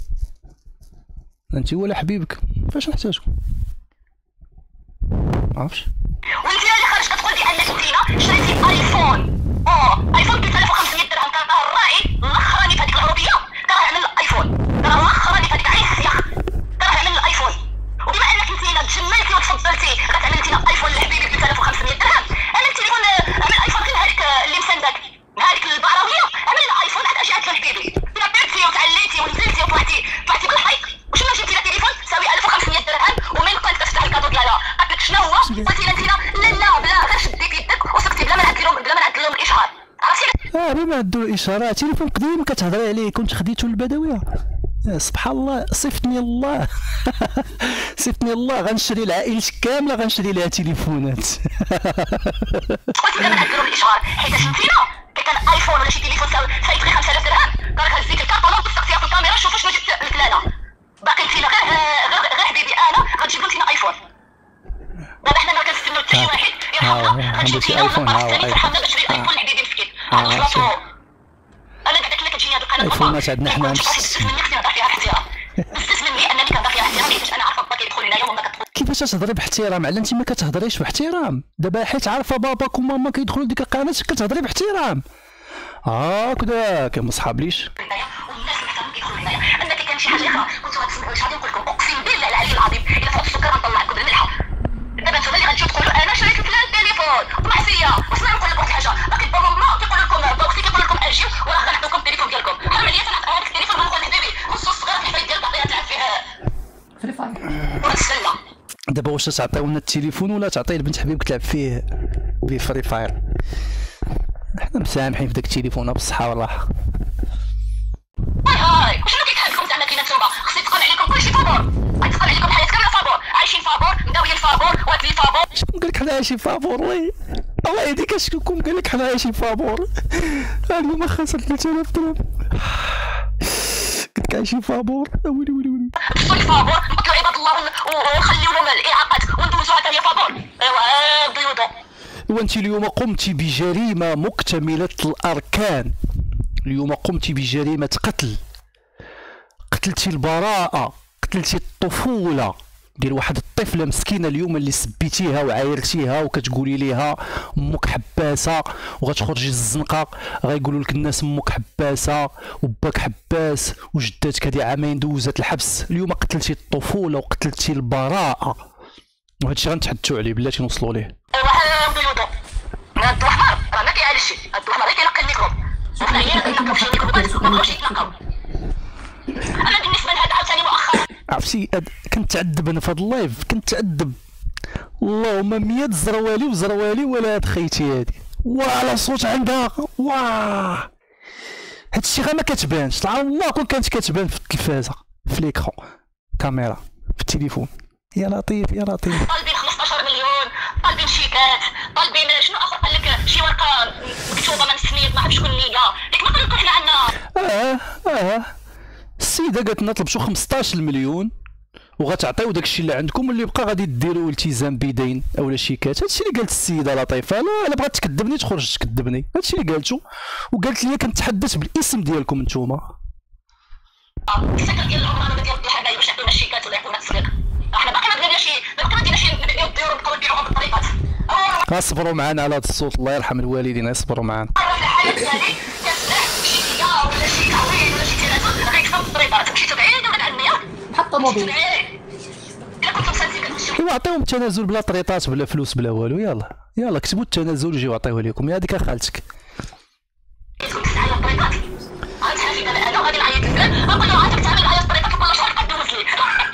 انت ولا حبيبك فاش نحتاجكم؟ معرفتش. وانت اللي خرجت تقول لي انك انتينا شريتي ايفون ايفون ب 3500 درهم كان راه الراعي الاخراني في هذيك العربيه كان عامل الايفون راه الاخراني في هذيك عين السياح كان عامل الايفون. وبما انك انتينا تجملتي وتفضلتي غتعمل انتينا ايفون لحبيبك ب 3500 درهم انا التليفون عامل ايفون غير هذيك اللي مسندك هذيك البعراويه عامل لنا ايفون حتى اجي عند حبيبي الا كبرتي وتعليتي ونزلتي وطلعتي بالحيط وشنو جبتي لنا تليفون تساوي 1500 درهم ومن بقيت كتفتح الكادو ديالها قالت لك شنو هو قلتي لها انتينا لا بلا غير شدي في يدك وسكتي بلا ما نعدل لهم الاشهار عرفتي. بما عدوا الاشارات تليفون قديم كتهضري عليه كنت خديتو للبدويه سبحان الله صفتني الله صفتني الله غنشري العائله كامله غنشري لها تليفونات. قلت بلا ما نعدل لهم الاشهار حيت انتينا كان ايفون ولا شي تليفون فايت غير 5000 درهم قال لك هزيت الكارطونه وتسقسيها في الكاميرا شوفوا شنو جبت الكلاله باقي انتينا غير حبيبي انا غتجيب انتينا ايفون. دابا حنا ما كنستناو حتى شي واحد يرحمنا غتجيب انتينا ونبقى فرحانه باش نشري ايفون لحبيبي مسكين انا بعدا كنا كتجيني هذوك انا ايفونات عندنا حنا بزاف مني خصني نهضر فيها باحترام بزاف مني انني كنهضر فيها باحترام حيت انا عارفه با كيدخل هنايا وما كتدخل. كيفاش تهضري باحترام على انت ما كتهضريش باحترام؟ دابا حيت عارفه باباك وماما كيدخلوا لديك القناه كتهضري باحترام هكذاك ما صحابليش. والناس المحترمين كيدخلوا هنايا انك كان شي حاجه اخرى كنت غتسمعوا شحال نقول لكم اقسم بالله العلي العظيم الا فوق السكر غنطلع لكم بالملحه. دابا نتوما اللي غتجيو تقولوا انا شريت فلان التليفون ومحسيه واسمعوا نقول لكم واحد الحاجه باقي بابا وماما كيقول لكم بوكسي كيقول لكم اجيو وراه غنعطيكم التليفون ديالكم حرام عليا تنحط هذاك التليفون غنقول لحبيبي نص الصغيره في الحفايد ديالك عطيها تلعب فيها فري فاير ونتسلى. دابا واش تعطيونا التليفون ولا تعطي لبنت حبيبك تلعب فيه بفري فاير؟ حنا مسامحين في داك التليفون بالصحه والراحه. فابور، غيتقام عليكم الحياه كامله فابور، عايشين فابور، مداويين فابور، واكلين فابور. شكون قال لك حنا عايشين فابور؟ الله يهديك، شكون قال لك حنا عايشين فابور؟ اليوم خاسر 3000 درهم. قلت لك عايشين فابور. ويلي ويلي ويلي. دزوا لي فابور، نبطلوا عباد الله ونخليو لهم الاعاقات وندوزو حتى هي فابور. ايوا بيوضو. وانت اليوم قمت بجريمة مكتملة الأركان. اليوم قمت بجريمة قتل، قتلتي البراءة، قتلتي الطفولة ديال واحد الطفلة مسكينة اليوم اللي سبيتيها وعايرتيها وكتقولي ليها امك حباسة، وغتخرجي للزنقة غيقولوا لك الناس امك حباسة وباك حباس وجداتك هادي عامين دوزات الحبس. اليوم قتلتي الطفولة وقتلتي البراءة، وهادشي غنتحدثوا عليه بلاتي نوصلوا ليه. ايوا بيوضو. الضو احمر راه ما كيعالج شي، الضو احمر غير كينقي الميكروب. حنا هي كنقاو شي ميكروبات ما نبقاوش نتنقاو. انا بالنسبه لهذا عاوتاني مؤخرا عرفتي كنتعذب انا في هذا اللايف، كنتعذب اللهم 100 زروالي وزروالي ولا هاد خيتي هادي وعلى صوت عندها واه هادشي غير ما كتبانش. طلع الله كون كانت كتبان في التلفازه في ليكرون كاميرا في التليفون. يا لطيف يا لطيف. طالبين 15 مليون، طالبين شيكات، طالبين شنو اخر قال لك شي ورقه مكتوبه من سميت ما عرف شكون هي، ياك ما قلتو حنا عندنا. السيده قالت لنا طلب شو 15 مليون وغتعطيو داكشي اللي عندكم واللي بقى غادي ديروا التزام بدين اولا شيكات. هادشي اللي قالت السيده لطيفه. لا بغات تكذبني تخرج تكذبني، هادشي اللي قالتو. وقالت لي كنتحدث بالاسم ديالكم نتوما. السكر ديال العمران ديال الحبايب باش يعطيونا الشيكات ولا يعطيونا التسويق. احنا باقي ما درنا شي، باقي ما درنا شي نديرو نبقاو نبيعوهم بالطريقات. اصبروا معنا على هذا الصوت، الله يرحم الوالدين، اصبروا معنا. الحياه ديالي كتباع شي كيا ولا شي كاوين ولا شي تيراتو غيكتبوا بالطريقات. مشيتو بعيد ولا عندي بحال الطوموبيل. الا كنتو مسالتين كتمشيو. ايوا عطيهم التنازل بلا طريطات بلا فلوس بلا والو. يلا كتبوا التنازل وجيو عطيوه لكم. يا هذيك خالتك كتكون تسعى الطريقات. غادي حاجه انا غادي نعيط لفلان نقول له عاد تعمل معايا الطريقات كل شهر كدوز لي.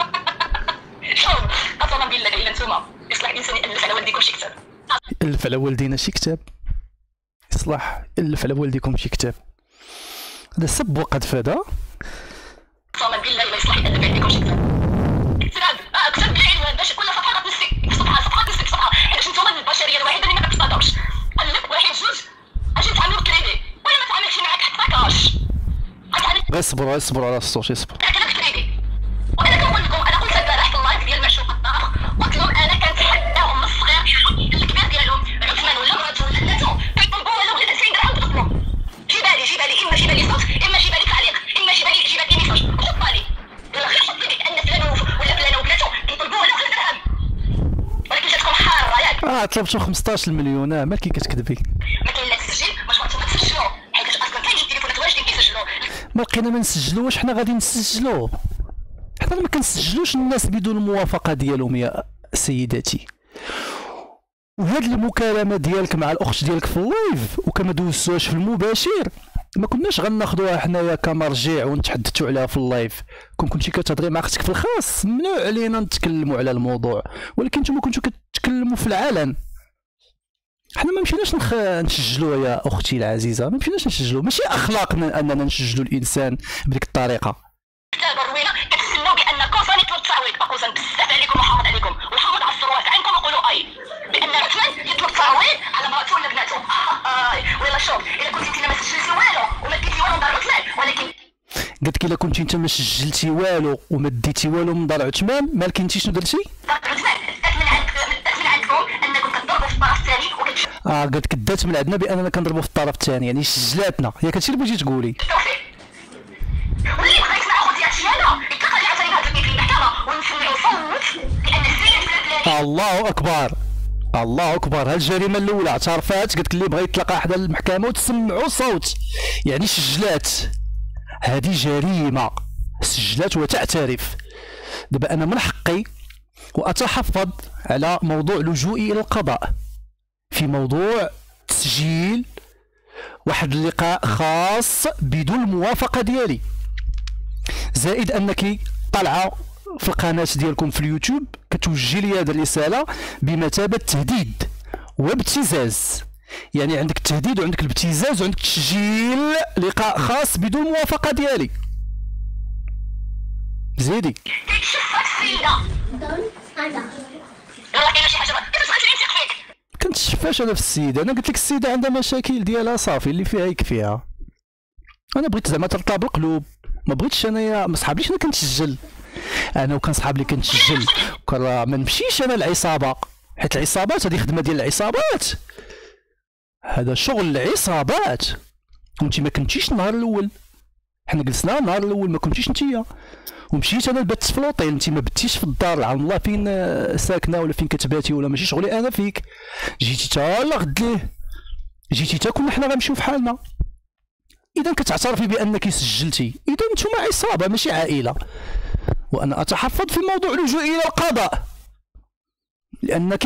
شوف قسما بالله الا نتوما يصلح الانسان يالف على والديكم شي كتاب. الف على والدينا شي كتاب. يصلح الف على والديكم شي كتاب. هذا سب وقذف هذا. قسما بالله الا يصلح يالف عليكم شي كتاب. كتاب بلا عنوان باش كل صفحه غتنسي صفحه تنسي صفحه، حيت نتوما البشريه الوحيده اللي ما كتصادمش. قلب واحد جوج اجي نتعاملوا بكريدي ولا ما تعاملش معاك حتى كاش. غير اصبروا على الصوت يصبر. انا بكريدي وانا كنقول لكم، انا قلت البارح في اللايف ديال معشوق الطبخ، قلت لهم انا كنتحداهم من الصغير الكبير ديالهم عثمان ولا مراتو ولا بناتو كيطلبوا ولا بغيت 2000 درهم تطلبوا. جيبالي اما جيبالي صوت اما جيبالي تعليق اما جيبالي ميساج حطها لي. يلا غير حطي لي ان فلان ولا فلانه وبناتو كيطلبوا ولا 1000 درهم، ولكن جاتكم حاره ياك. طلبتو 15 مليون. مالكي كتكذبي. ما كاين لا تسجيل واش ما تسجلوا، حيت اصلا كاين التليفونات واجدين كيسجلوا. ما لقينا ما نسجلوش، حنا غادي نسجلو. حنا ما كنسجلوش الناس بدون الموافقه ديالهم يا سيداتي. وهاد المكالمه ديالك مع الاخت ديالك في اللايف وكما دوزتوهاش في المباشر ما كناش غناخذوها حنايا كمرجع ونتحدثوا عليها في اللايف. كنتي كتهضري مع اختك في الخاص ممنوع علينا نتكلموا على الموضوع، ولكن نتوما كنتو كتكلموا في العلن. حنا ما مشيناش نسجلوها يا اختي العزيزه، ما مشيناش نسجلوها. ماشي اخلاقنا اننا نسجلوا الانسان بديك الطريقه. كتابه روينه كتسناو بان كوسان يطلب التعويض. اقسم بزاف عليكم وحافظ عليكم والحافظ على الثروات عندكم وقولوا اي بان عثمان يطلب التعويض على مراته ولا بناته. ويلا شوف الا كنتي انت ما سجلتي والو وما ديتي والو من دار عثمان، ولكن قالت لك الا كنتي انت ما سجلتي والو وما ديتي والو من دار عثمان، مالك انت شنو درتي؟ دار عثمان دات من عندكم انكم كتضربوا في الطرف الثاني قالت لك دات من عندنا باننا كنضربوا في الطرف الثاني، يعني سجلاتنا. ياك هادشي اللي بغيتي تقولي. واللي بغا يسمع اخوتي هادشي انا يتلقى لي عاوتاني هاد البيت في المحكمه ونسمعو صوت لان السيد الفلاني. الله اكبر الله اكبر. هالجريمه الاولى اعترفات، قالت اللي بغى يتلقى حدا المحكمه وتسمعوا صوت، يعني سجلات. هذه جريمه سجلات وتعترف. دابا انا من حقي واتحفظ على موضوع لجوئي الى القضاء في موضوع تسجيل واحد اللقاء خاص بدون الموافقه ديالي، زائد انك طالعه في القناه ديالكم في اليوتيوب كتوجه لي هذه الرساله بمثابه تهديد وابتزاز. يعني عندك التهديد وعندك الابتزاز وعندك تسجيل لقاء خاص بدون موافقه ديالي. زيدي. كيتشفك السيده يلاه كاينه شي حاجه كتبغي تنثق فيك. كنتشفاش انا في السيده، انا قلت لك السيده عندها مشاكل ديالها صافي اللي فيها يكفيها. انا بغيت زعما ترطب بالقلوب، ما بغيتش انايا ما صحابليش انا كنتسجل، انا وكان صحاب لي كنتسجل ما نمشيش انا العصابه، حيت العصابات هذه خدمه ديال العصابات، هذا شغل العصابات. وانت ما كنتيش النهار الاول، حنا جلسنا النهار الاول ما كنتيش نتيا، ومشيت انا بات في لوطيل، انت ما بتيش في الدار، عالم الله فين ساكنه ولا فين كتباتي ولا ماشي شغلي انا فيك. جيتي تا الله غد ليه، جيتي تا كنا حنا غنمشيو في حالنا. اذا كتعترفي بانك سجلتي، اذا نتوما عصابه ماشي عائله. وانا اتحفظ في موضوع اللجوء الى القضاء، لانك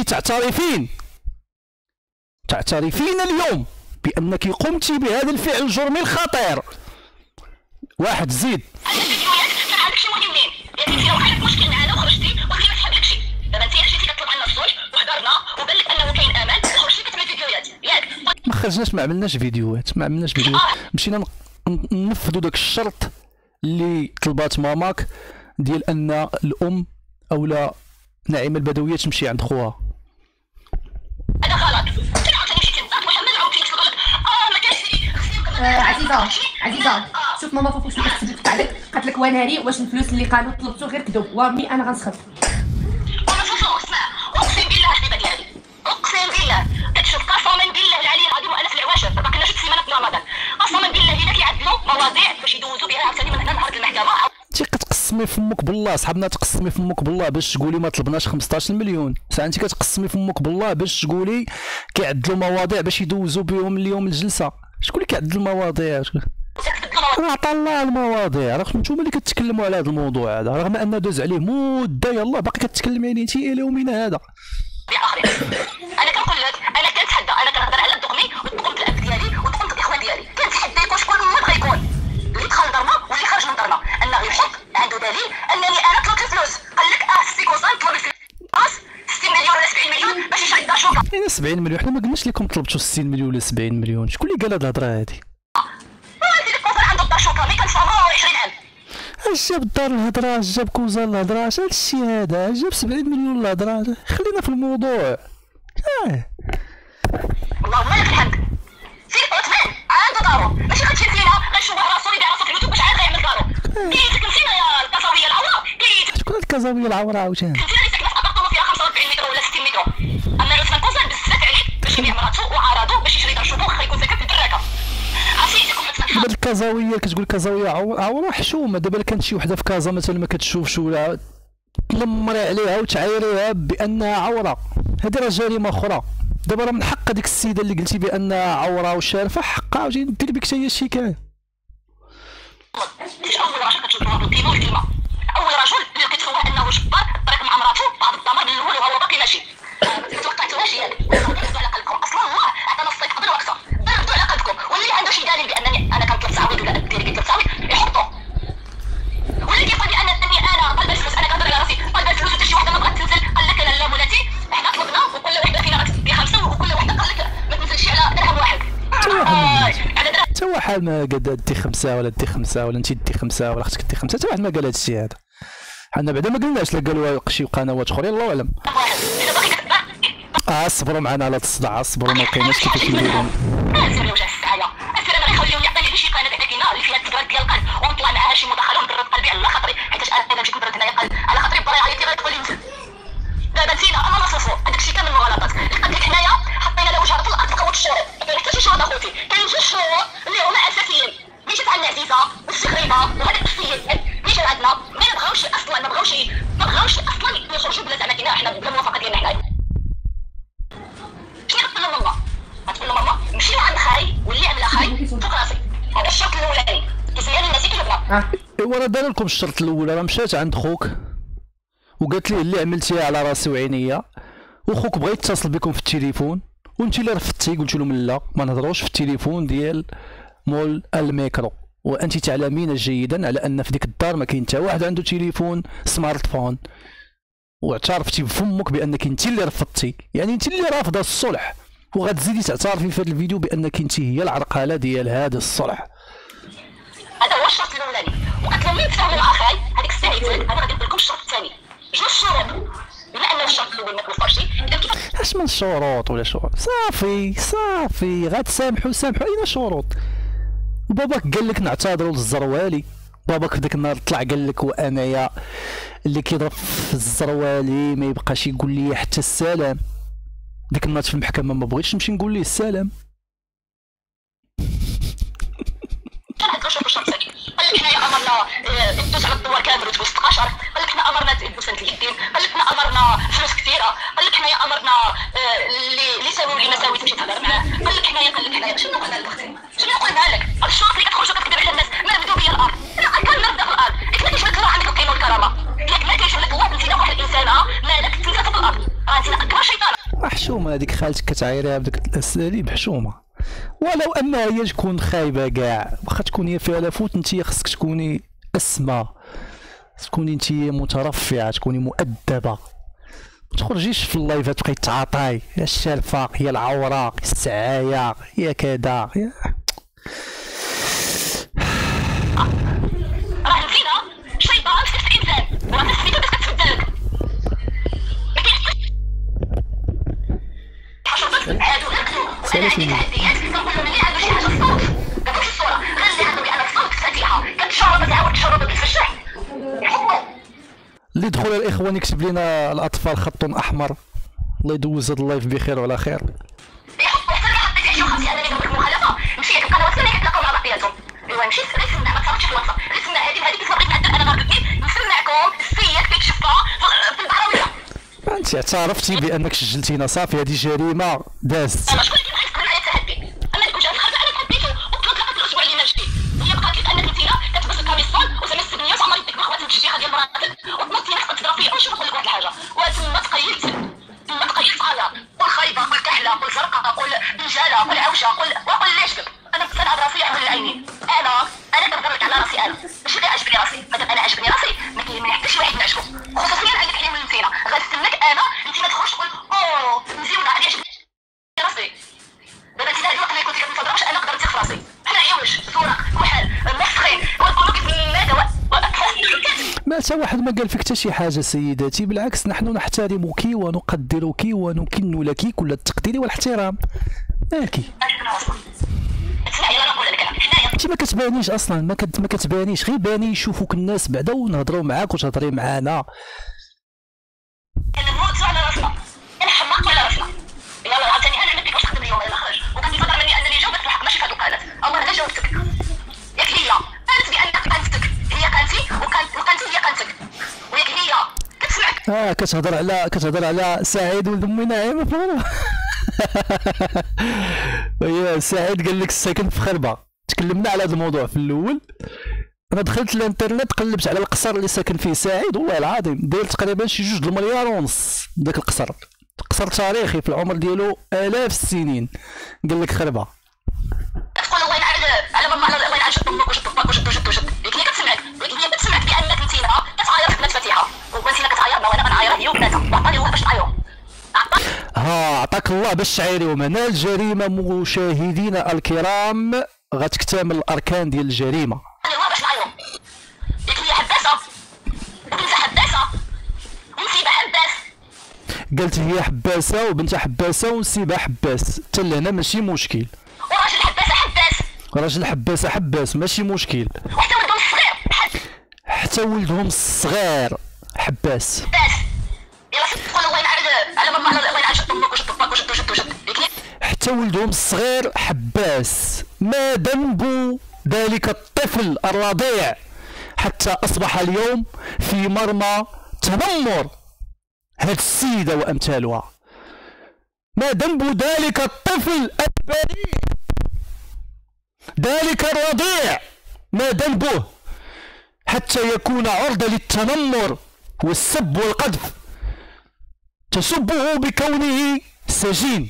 تعترفين اليوم بانك قمت بهذا الفعل الجرمي الخطير. واحد زيد. هاد الفيديوهات كان عندك شي مهمين، يعني انت لو وقع لك مشكل معنا وخرجتي وخلينا نسحب لك شي، دابا انت جيتي كتطلب عنا الصلح وحضرنا وبان لك انه كاين امان وخرجتي كتعمل فيديوهات ياك. ما خرجناش، ما عملناش فيديوهات، مشينا ننفذوا داك الشرط اللي طلبات ماماك ديال ان الام اولا نعيمه البدويه تمشي عند خوها. هذا غلط، انت عاوتاني مشيتي للدار محمد عاود فيك تقول لك ما كاينش عزيزه شوف ماما فوق واش كتكتب في التعليق، قالت لك وناري واش الفلوس اللي قالوا طلبتو غير كذوب، وامي انا غنسخف. وانا فوق اسمع، اقسم بالله الحبيبه ديالي، اقسم بالله كتشوف قسما بالله العلي العظيم وانا في العواشر، باقي لنا 6 سيمانات من رمضان، قسما بالله الا كيعدلوا مواضيع باش يدوزوا بها عاوتاني من هنا نهار المحكمه. انت كتقسمي فمك بالله، صحابنا تقسمي فمك بالله باش تقولي ما طلبناش 15 مليون، ساعه انت كتقسمي فمك بالله باش تقولي كيعدلوا مواضيع باش يدوزوا بهم اليوم الجلسه. شكون اللي كيعدل المواضيع؟ عطا الله المواضيع، راه نتوما اللي كتكلموا على هذا الموضوع هذا، رغم ان دوز عليه مده يلاه باقي كتكلمي يعني انت الى يومنا هذا. انا كنقول لك انا كنتحدى، انا كنهضر على الدقمي ودقمت الاب ديالي ودقمت الاخوان ديالي، كنتحدى يكون شكون ما بغى يكون اللي دخل دارنا واللي خرج من دارنا انه يحط عنده دليل انني انا طلبت الفلوس. قال لك السي كوزان طلب الفلوس 60 مليون ولا 70 مليون باش يشري دار شوكه. يعني 70 مليون، حنا ما قلناش لكم طلبتوا 60 مليون ولا 70 مليون، شكون اللي قال هاد الهضره هادي؟ السي كوزان عنده دار شوكه ملي كنفهموا 20 عام. اش جاب الدار الهضره، اش جاب كوزان الهضره، اش هادشي هذا، اش جاب 70 مليون الهضره؟ خلينا في الموضوع. اللهم لك الحمد. سي عثمان عنده دارو، ماشي غتمشي فينا غنشوف راسو يدير راسو في اليوتيوب باش عاد غيعمل دارو. كيتك نسينا يا الكازاويه العوره، كيتك شكون هاد الكازاويه العوره عاوتاني؟ انت اللي ساكنه في ابارطمون فيها 45 متر ولا 60 متر. اما عثمان كوزان بزاف عليك باش يبيع مراتو وعرضو باش يشري دار شوكه واخا يكون ساكن في الدراكه. عرفتي يكون عثمان هاد الكازاويه كتقول كازاويه عوره حشومه، دابا الا كانت شي وحده في كازا مثلا ما كتشوفش ولا تنمري عليها وتعايريها بانها عوره، هذه راه جريمه اخرى. دابا راه من حق هذيك السيده اللي قلتي بانها عوره وشارفه حقها عاوتاني دير بك حتى هي الشكايه. مش اول رجل كتشوفوه بالكلمه والكلمه، اول رجل اللي كتشوفوه انه جبار الطريق مع مراتو بعض الضمان الاول وهو باقي ماشي. ما توقعتوهاش ياك، ردوا على قلبكم، اصلا الله عطانا الصيد قبل وقتها، ردوا على قلبكم، واللي عنده شي دليل بانني انا كنطلب تعويض ولا ديري كتطلب تعويض يحطوه، واللي كيقول لي انني انا طالبه الفلوس، انا كنهضر على راسي طالبه الفلوس وحتى شي وحده ما بغات تنزل. قال لك انا لا مولاتي حنا طلبنا وكل وحده فينا غتدي خمسه وكل وحده قال لك ما تنزلش على درهم واحد. حتى واحد ما قال دي 5 ولا دي 5 ولا انت دي 5 ولا اختك دي 5، حتى واحد ما قال هذا الشيء هذا. حنا بعدا ما قلناش، لا قالوا شي قنوات اخرين الله اعلم. صبروا معنا على الصداع، صبروا ما لقيناش كيفاش نديروا. اسير وجع السعايه، اسير انا غيخليوني يعطيني شي قناه بعدا كاينه اللي فيها التبرد ديال القلب ونطلع معاها شي مداخله ونبرد قلبي على خاطري، حيت انا مشيت نبرد هنايا قلب على خاطري برا يعيط لي غيدخل ينزل. دابا نسينا انا نصوصو هذاك الشيء كامل مغالطات. قلت لك حنايا حطينا له شهاده في الارض بقوه الشروط، ما كاين حتى شي شهاده اخوتي، كاين جوج شروط اللي هما اساسيين. ملي جات عندنا عزيزه والسخريبه وهذاك السيد ملي جا عندنا ما بغاوش اصلا ما بغاوش اصلا يخرجوا بلا زعما كاينه حنا بلا موافقه ديالنا حنايا. شنو غتقول له ماما؟ غتقول له ماما نمشي عند خاي واللي عمل خاي فوق راسي. هذا الشرط الاولاني كيسميها الناس كيفنا. ايوا راه دار لكم الشرط الاول، راه مشات عند خوك وقالت ليه اللي عملتيها على راسي وعينيا، وخوك بغى يتصل بكم في التليفون وانت اللي رفضتي قلت لهم لا ما نهضروش في التليفون ديال مول الميكرو، وانت تعلمين جيدا على ان في ديك الدار ما كاين حتى واحد عنده تليفون سمارت فون، واعترفتي بفمك بانك انت اللي رفضتي، يعني انت اللي رافضه الصلح، وغتزيدي تعترفي في هذا الفيديو بانك انت هي العرقله ديال هذا الصلح. هذا هو الشرط الاولاني. وقلت له يومين تفاهموا مع اخاي هذيك الساعه انا غادي ندير لكم الشرط الثاني. شنو الشروط؟ بما ان الشرط الاول ما توفرش اذا كيف اش من شروط ولا شروط؟ صافي غتسامحوا سامحوا. اين شروط؟ باباك قال لك نعتذروا للزروالي، باباك في ديك النهار طلع قال لك وانايا اللي كيضرب في الزروالي ما يبقاش يقول لي حتى السلام. ديك النهار في المحكمه ما بغيتش نمشي نقول ليه السلام. شوفوا الشرط الثاني. قال لك حنايا امرنا ندوز على الدوار كامل وتبوس القشر، قال لك حنا امرنا تبوس اليدين، قال لك حنا امرنا فلوس كثيره، قال لك حنايا امرنا اللي ساوي اللي ما ساوي تمشي تهضر معاه، قال لك حنايا شنو قلنا لك اختي؟ شنو قلنا لك؟ الشرط اللي كتخرج وكتكذب على الناس ما نبداو بيا الارض، لا كان نبدا في الارض، ياك ما كاينش لك راه عندك القيمه والكرامه، ياك ما كاينش لك الله نتينا واحد الانسانه مالك تنسى في الارض، راه نتينا اكبر شيطانه. حشومه هذيك خالتك كتعايرها بديك الاساليب حشومه، ولو انها هي تكون خايبه كاع، واخا تكون هي فيها لافوت انت خصك تكوني اسمى، تكوني انت مترفعه، تكوني مؤدبه، ما تخرجيش في اللايفات تبقاي تعاطاي يا الشرفه يا العوره يا السعايه يا كذا يا راه نسينا شيطان في الانسان وراه تسميتو باش كتفدلك ما كاينش هادو سالت كنقول لهم اللي عنده شي حاجه الصوت كتمشي الصوره غير اللي عنده بان الصوت الفاتحه كتشرب تعاود تشرب كتفشح يحطو. اللي دخل الاخوان يكتب لنا الاطفال خط احمر، الله يدوز هذا اللايف بخير وعلى خير. يحطو حتى اللي حطيت عليه خاصي انني ندير المخالفه نمشي لك القنوات اللي كيتلاقاو مع بعضياتهم. ايوا مشيت غير ما تصاوبش في الواتساب، غير هذيك كيف بغيت نعدل انا ماركتي نسمعكم السيد كيتشفى في البحراويه. انت اعترفتي بانك سجلتينا صافي، هذه جريمه دازت. انا شكون اللي كيبغي يدخل معايا التحدي؟ انا اللي كنت جاي خرج على تحديته وطلقت الاسبوع اللي ما مشيت، هي بقات لك انك انت كتلبس الكاميسون وتم السبنيه وتعمر يديك بخواتك الشيخه ديال مراتك وتنطي نفسك تضرب فيا. ونشوف نقول لك واحد الحاجه، وتما تقيلت غايه، قول خايبه قول كحله قول زرقاء قول بنجاله قول عوشه وقول ليش بك. انا كنهضر راسي حول العينين، انا كنهضر لك على راسي، انا ماشي غير عجبني راسي، مادام انا عجبني راسي ما كاين حتى شي واحد نعجبو، خصوصيا هذيك الحليم المزينه غنستناك انا انت ما تخرجش تقول مزيونه غادي يعجبني راسي. دابا انت هاد الوقت اللي كنت كتنتظرش انا نقدر نثق في راسي، حنا عيوش زورق كحل مسخين ونقولوا كيف ماذا ما حتى واحد ما قال فيك حتى شي حاجه سيداتي، بالعكس نحن نحترمك ونقدرك ونكن لك كل التقدير والاحترام. مالكي انت ما كتبانيش اصلا، ما كتبانيش، غير باني يشوفوك الناس بعدا ونهضروا معاك وتهضري معانا. نموتوا على راسنا، انا حماق على راسنا. يلا عاوتاني انا نبيك باش نخدم اليوم انا خارج، وكان يفضل مني انني جاوبت بالحق ماشي في هاد القناه. الله انا جاوبتك ياك هي قالت بانك قنتك هي قنتي وقنتي هي قنتك، وياك هي كتسمعك كتهضر على سعيد ولد امي نعيمه فهمت. يا سعيد قال لك الساكن في خربه، تكلمنا على هذا الموضوع في الاول. انا دخلت الانترنت قلبت على القصر اللي ساكن فيه سعيد، والله العظيم داير تقريبا شي 2 مليار ونص داك القصر، قصر تاريخي في العمر ديالو آلاف السنين. قال لك خربه تقول الله ينعاد على ماما الله ينعاد جد امك وجد باك وجد لكن هي كتسمعك، لكن هي كتسمعك بانك انتينا كتعاير في بنات فتيحه وانتينا كتعايرنا وانا كنعايرها هي وبناتها، وعطاني الله باش نعايرهم. عطاك الله باش تعايري. ومنال الجريمه مشاهدينا الكرام غتكتمل الاركان ديال الجريمه. عطاني الله باش نعايرهم، لكن هي حباسه وبنتها حباسه ونسيبها حباس. قالت هي حباسه وبنتها حباسه ونسيبها حباس، حتى لهنا ماشي مشكل. وراجل حباسه حباس، راجل حباسه حباس ماشي مشكل. وحتى ولدهم الصغير حتى ولدهم الصغير حباس. يلا تقول الله ينعاد على ماما الله ينعاد جد امك وجد باك وجد لكن حتى ولدهم الصغير حباس. ما ذنب ذلك الطفل الرضيع حتى اصبح اليوم في مرمى تنمر هذه السيده وامثالها؟ ما ذنب ذلك الطفل البريء ذلك الرضيع؟ ما ذنبه حتى يكون عرضة للتنمر والسب والقذف؟ تسبه بكونه سجين.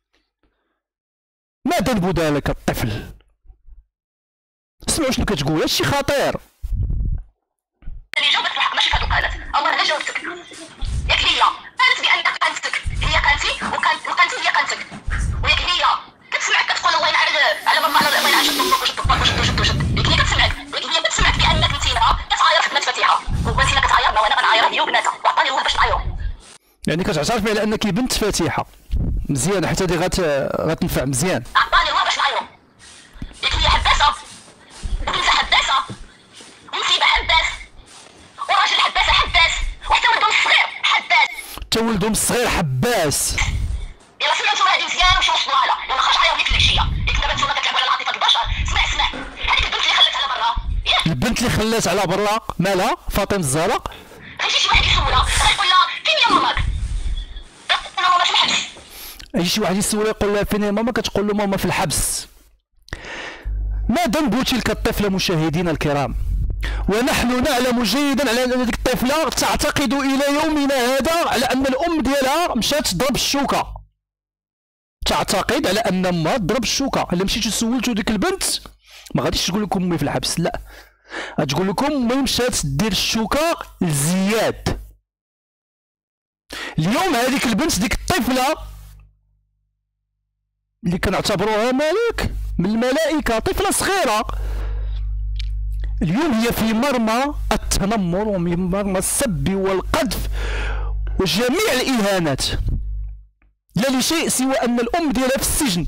ما ذنب ذلك الطفل؟ اسمعوا شنو كتقول، هادشي خطير. اللي جاوبت بالحق ماشي في هاد القناه، الله انا جاوبتك ياك هي قالت بانك قنتك هي قنتي وقنتي هي قنتك، وياك هي كتسمعك كتقول الله ينعاد على ماما الله ينعاد جد امك وجد باك وجد لكن هي كتسمعك، لكن هي كتسمعك بانك انتينا يعني كتعترفي على انك بنت فاتحه مزيان، حتى هذه غتنفع مزيان. عطاني الله باش نعايرو. قلت لي حباسه وبنت حباسه ومصيبه حباس وراجل حباسه حباس وحتى ولدهم الصغير حباس. حتى ولدهم الصغير حباس. يلا سمعوا نتوما هذه مزيان ومشيو نشطوها لها. يلا خرج عليهم ديك العشيه. قلت دابا نتوما كتلعبوا على عاطفه البشر. اسمع هذيك البنت اللي خلات على برا ياك؟ البنت اللي خلات على برا مالها؟ فاطمه الزهراء. غيجي شي واحد يسولها غيقول لها فين يا ماماك؟ انا ماما في الحبس. اي شي واحد يسولها يقول لها فين يا ماما؟ كتقول له ماما في الحبس. ما ذنب تلك الطفله مشاهدينا الكرام؟ ونحن نعلم جيدا على ان هذيك الطفله تعتقد الى يومنا هذا على ان الام ديالها مشات تضرب الشوكه. تعتقد على ان امها تضرب الشوكه. الا مشيتو سولتو ديك البنت ما غاديش تقول لكم امي في الحبس، لا، غتقول لكم امي مشات دير الشوكه لزياد. اليوم هذيك البنت ديك الطفله اللي كنعتبروها ملك من الملائكه، طفله صغيره، اليوم هي في مرمى التنمر وفي مرمى السب والقذف وجميع الاهانات، لا لشيء سوى ان الام ديالها في السجن.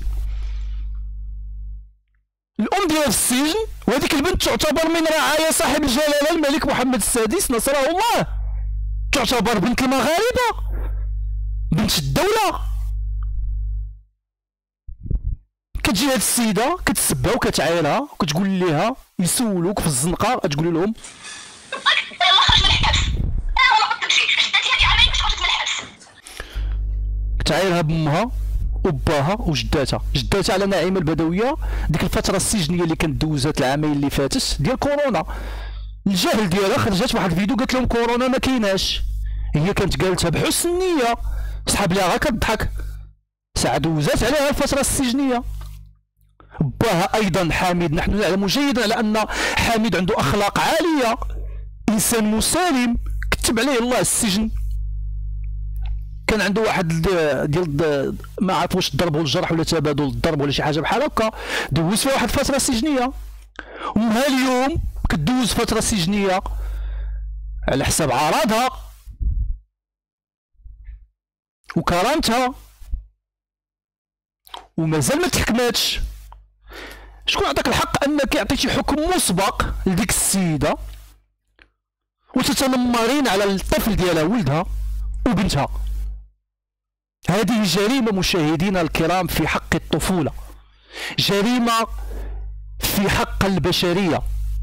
الام ديالها في السجن، وهذيك البنت تعتبر من رعايا صاحب الجلاله الملك محمد السادس نصره الله، تعتبر بنت المغاربه، بنت الدوله. كتجي هاد السيده كتسبها وكتعايرها وكتقول لها يسولوك في الزنقه كتقول لهم يلا خرج من الحبس. انا ما تمشي جدتي هذه عامين باش خرجت من الحبس. كتعايرها بامها وباها وجداتها. جداتها على نعيمه البدويه ديك الفتره السجنيه اللي كانت دوزات العامين اللي فاتت ديال كورونا، الجهل ديالها خرجت واحد الفيديو قالت لهم كورونا ما كايناش. هي كانت قالتها بحسن النيه، صحاب ليها غير كتضحك، ساعه دوزات عليها الفتره السجنيه. باها ايضا حامد، نحن نعلم جيدا على ان حامد عنده اخلاق عاليه، انسان مسالم، كتب عليه الله السجن. كان عنده واحد ديال ما عرف واش ضربه الجرح ولا تبادل الضرب ولا شي حاجه بحال هكا، دوز فيها واحد الفتره سجنيه. امها اليوم كدوز فتره سجنيه على حساب اعراضها وكرامتها ومازال ما تحكماتش. شكون عطاك الحق انك عطيتي حكم مسبق لديك السيده وتتنمرين على الطفل ديالها ولدها وبنتها؟ هذه جريمه مشاهدينا الكرام في حق الطفوله، جريمه في حق البشريه،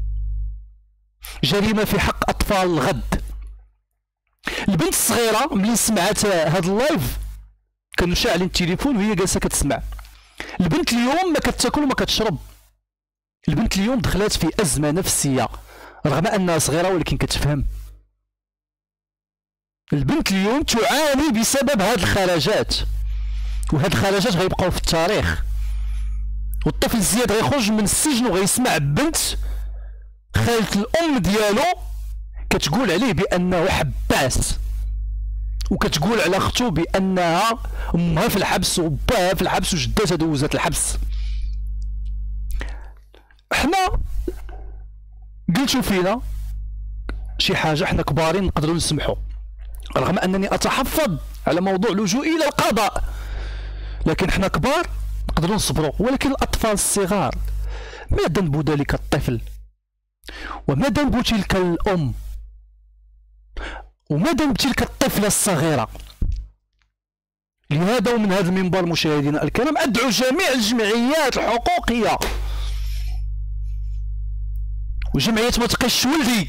جريمه في حق اطفال الغد. البنت الصغيره ملي سمعت هذا اللايف كانوا شاعلين التليفون وهي جالسه كتسمع. البنت اليوم ما كتاكل وما كتشرب، البنت اليوم دخلت في ازمه نفسيه رغم انها صغيره ولكن كتفهم. البنت اليوم تعاني بسبب هاد الخرجات، وهاد الخرجات غيبقاو في التاريخ. والطفل زياد غيخرج من السجن وغيسمع بنت خالة الام ديالو كتقول عليه بانه حباس، وكتقول على اختو بانها امها في الحبس وباها في الحبس وجداتها دوزات الحبس. حنا قلتو فينا شي حاجه حنا كبارين نقدروا نسمحوا، رغم انني اتحفظ على موضوع اللجوء الى القضاء، لكن حنا كبار نقدروا نصبروا. ولكن الاطفال الصغار، ما ذنب ذلك الطفل؟ وما ذنب تلك الام؟ وما ذنب تلك الطفله الصغيره؟ لهذا ومن هذا المنبر مشاهدينا الكرام ادعو جميع الجمعيات الحقوقيه وجمعيه ما تقش ولدي،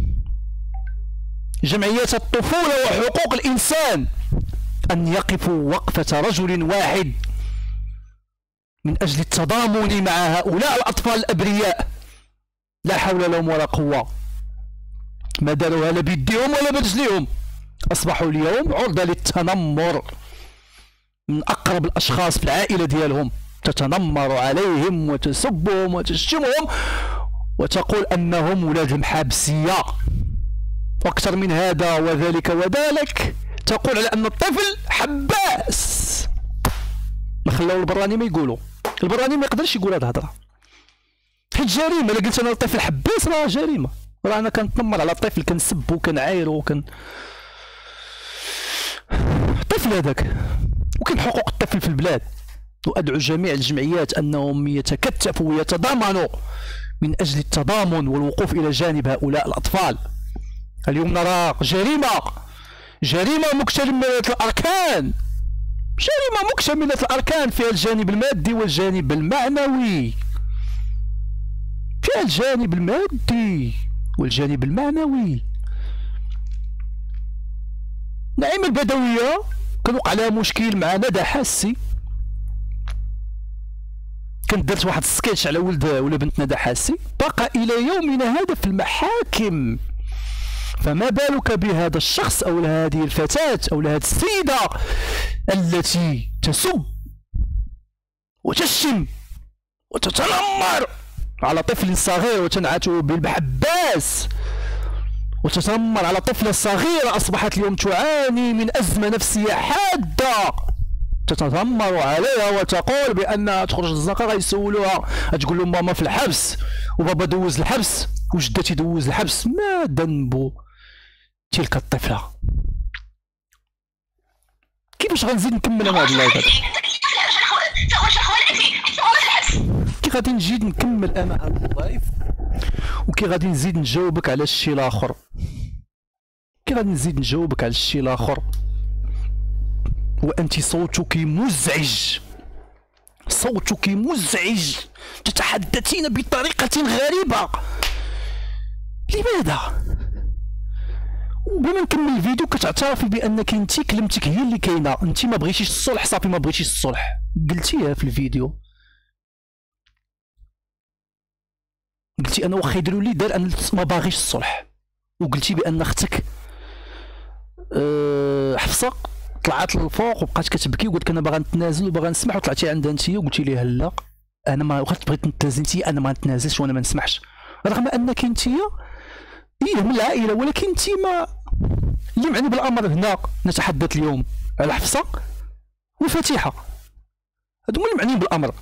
جمعيات الطفوله وحقوق الانسان، ان يقفوا وقفه رجل واحد من اجل التضامن مع هؤلاء الاطفال الابرياء، لا حول لهم ولا قوه. ما داروها لا بيديهم ولا برجليهم، اصبحوا اليوم عرضه للتنمر من اقرب الاشخاص في العائله ديالهم، تتنمر عليهم وتسبهم وتشتمهم وتقول انهم ولاد المحابسيه. واكثر من هذا وذلك وذلك، تقول على ان الطفل حباس. ما خلاو البراني ما يقولوا، البراني ما يقدرش يقول هذه الهضره، حيت جريمه. الا قلت انا الطفل حباس راه جريمه، راه انا كنتنمر على الطفل، كنسبو كنعايرو الطفل هذاك، وكاين حقوق الطفل في البلاد، وأدعو جميع الجمعيات أنهم يتكتفوا ويتضامنوا من أجل التضامن والوقوف إلى جانب هؤلاء الأطفال. اليوم نرى جريمة مكتملة الأركان، جريمة مكتملة الأركان، فيها الجانب المادي والجانب المعنوي، فيها الجانب المادي والجانب المعنوي. نعيمة البدوية كان وقع لها مشكل مع ندى حاسي، كانت درت واحد السكيتش على ولد ولا بنت ندى حاسي، بقى إلى يومنا هذا في المحاكم. فما بالك بهذا الشخص أو هذه الفتاة أو هذه السيدة التي تسب وتشتم وتتنمر على طفل صغير وتنعته بالمحباس، وتتنمر على طفلة صغيرة أصبحت اليوم تعاني من أزمة نفسية حادة، تتذمر عليها وتقول بأنها تخرج للزنقة غيسولوها، تقول لهم ماما في الحبس وبابا دوز الحبس وجدتي دوز الحبس. ما ذنب تلك الطفلة؟ كيفاش غنزيد نكمل انا هاد اللايف هذا؟ كي غادي نزيد نكمل انا هاد اللايف، وكي غادي نزيد نجاوبك على الشيء الاخر، كي غادي نزيد نجاوبك على الشيء الاخر، وانت صوتك مزعج، صوتك مزعج، تتحدثين بطريقة غريبة، لماذا؟ بما نكمل الفيديو كتعترفي بانك انت كلمتك هي اللي كاينه، انت ما بغيتيش الصلح، صافي ما بغيتيش الصلح، قلتيها في الفيديو، قلتي انا واخا يديروا لي دار انا ما باغيش الصلح، وقلتي بان اختك حفصه طلعت للفوق وبقات كتبكي وقلت لك انا باغا نتنازل وباغا نسمح، وطلعتي عندها انت وقلتي ليها لا انا ما واخا بغيت نتنازل انت انا ما نتنازلش وانا ما نسمحش، رغم انك انت من العائله، ولكن انت ما اللي معني بالامر هنا. نتحدث اليوم على حفصه وفتيحه، هادو هما اللي معنيين بالامر.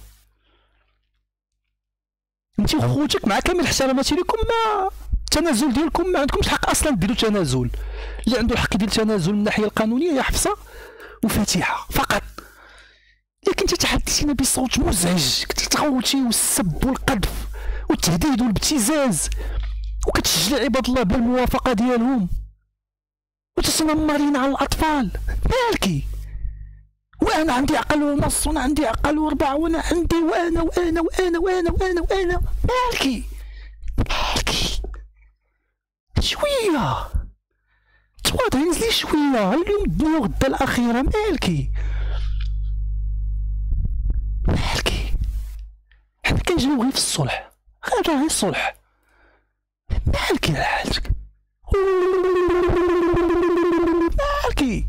انت وخوتك مع كامل احتراماتي لكم ما التنازل ديالكم ما عندكمش الحق اصلا ديروا تنازل، اللي عنده الحق يدير تنازل من الناحيه القانونيه هي حفصه وفتيحه فقط. لكن تتحدثين بصوت مزعج، كتغوتي والسب والقذف والتهديد والابتزاز، وكتشجعي عباد الله بالموافقه ديالهم، وتتنمرين على الاطفال. مالكي؟ وانا عندي عقل ونص، وانا عندي عقل وربع، وانا عندي وانا وانا وانا وانا وانا وانا. مالكي؟ مالكي؟ شويه تواضعي، نزلي شويه، اليوم الدنيا وغدا الاخيره. مالكي؟ مالكي؟ حنا كنجيو غير في الصلح، غير الصلح. مالكي على حالتك؟ مالكي؟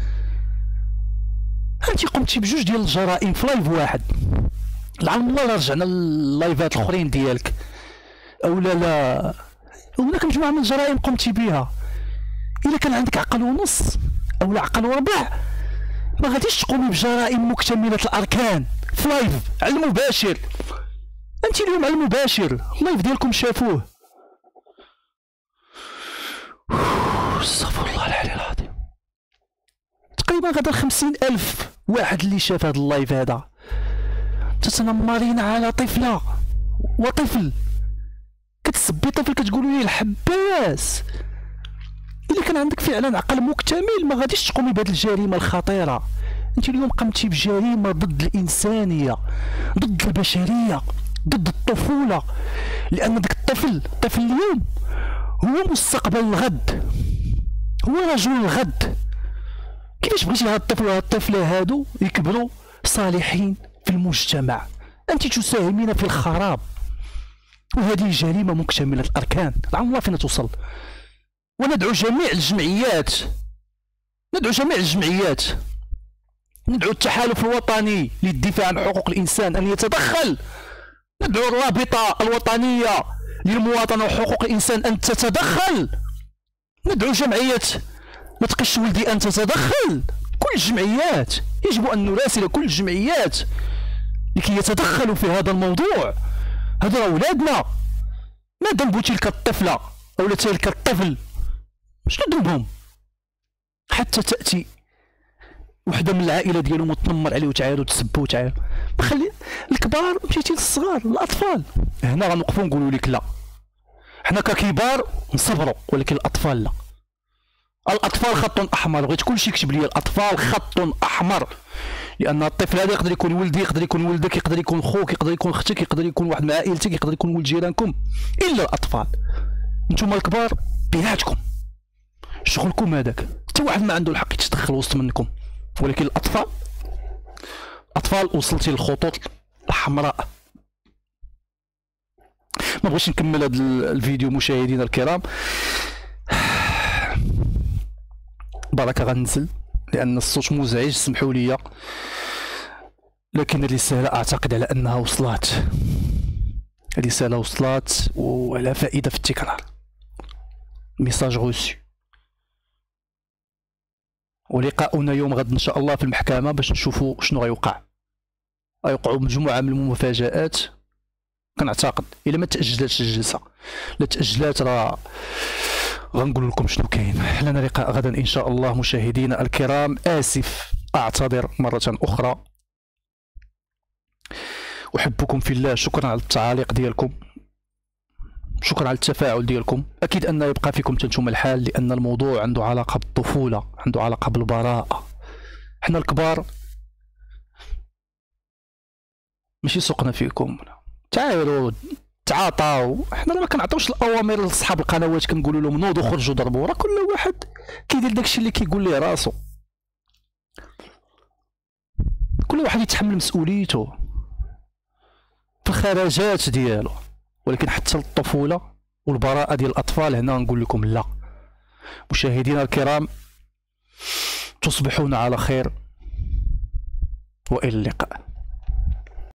انتي قمتي بجوج ديال الجرائم في لايف واحد، لعل الله لا رجعنا لللايفات الاخرين ديالك اولا لا. هناك مجموعه من الجرائم قمتي بها، الا كان عندك عقل ونص اولا عقل وربع ما غاديش تقومي بجرائم مكتمله الاركان في لايف على المباشر. انت اليوم على المباشر اللايف ديالكم شافوه، استغفر الله العلي العظيم، تقريبا غدا 50,000 واحد اللي شاف هذا اللايف هذا. تتنمرين على طفله وطفل، كتسبي طفل كتقولوا ليه الحباس. الا كان عندك فعلا عقل مكتمل ما غاديش تقومي بهذه الجريمه الخطيره. انت اليوم قمتي بجريمه ضد الانسانيه، ضد البشريه، ضد الطفوله، لان داك الطفل اليوم هو مستقبل الغد، هو رجل الغد. كيفاش بغيتي هاد الطفل وهاد الطفله هادو يكبروا صالحين في المجتمع؟ انت تساهمين في الخراب، وهذه جريمه مكتمله الاركان. لعل الله فين توصل. وندعو جميع الجمعيات، ندعو التحالف الوطني للدفاع عن حقوق الانسان ان يتدخل، ندعو الرابطه الوطنيه للمواطنه وحقوق الانسان ان تتدخل، ندعو جمعيه ما تقش ولدي ان تتدخل. كل الجمعيات يجب ان نراسل كل الجمعيات لكي يتدخلوا في هذا الموضوع. هذا اولادنا، ما ذنب تلك الطفله او تلك الطفل؟ شنو ذنبهم حتى تاتي وحده من العائله ديالهم وتنمر عليه وتعاود وتسب وتعاود. خلي الكبار، مشيتي للصغار الاطفال. هنا غنوقفوا نقولوا لك لا، حنا ككبار نصبروا، ولكن الاطفال لا. الاطفال خط احمر. بغيت كلشي يكتب لي الاطفال خط احمر، لان الطفل هذا يقدر يكون ولدي، يقدر يكون ولدك، يقدر يكون خوك، يقدر يكون اختك، يقدر يكون واحد من عائلتك، يقدر يكون ولد جيرانكم. الا الاطفال، نتوما الكبار بيناتكم شغلكم هذاك، حتى واحد ما عنده الحق يتدخل وسط منكم. ولكن الاطفال وصلتي للخطوط الحمراء. ما بغيتش نكمل هذا الفيديو مشاهدينا الكرام، بركه غننزل لان الصوت مزعج، سمحوا لي. لكن الرساله اعتقد على انها وصلت، الرساله وصلت ولا فائده في التكرار. ميساج غوسي. ولقاؤنا يوم غد ان شاء الله في المحكمه باش نشوفوا شنو غيوقع. غيوقعوا مجموعه من المفاجآت كنعتقد، الا ما تاجلاتش الجلسه. لا تاجلات راه غنقول لكم شنو كاين. لنا لقاء غدا ان شاء الله مشاهدينا الكرام. اسف، اعتذر مره اخرى. احبكم في الله. شكرا على التعاليق ديالكم، شكرا على التفاعل ديالكم. اكيد ان يبقى فيكم تنتم الحال، لان الموضوع عنده علاقه بالطفوله، عنده علاقه بالبراءه. حنا الكبار ماشي سوقنا فيكم، تعالوا تعاطاو. حنا ما كنعطيوش الاوامر لاصحاب القنوات، كنقولوا لهم نوضوا خرجوا ضربوا. راه كل واحد كيدير داكشي اللي كيقول ليه راسو، كل واحد يتحمل مسؤوليته في الخرجات ديالو. ولكن حتى الطفوله والبراءه ديال الاطفال هنا نقول لكم لا. مشاهدينا الكرام، تصبحون على خير والى اللقاء.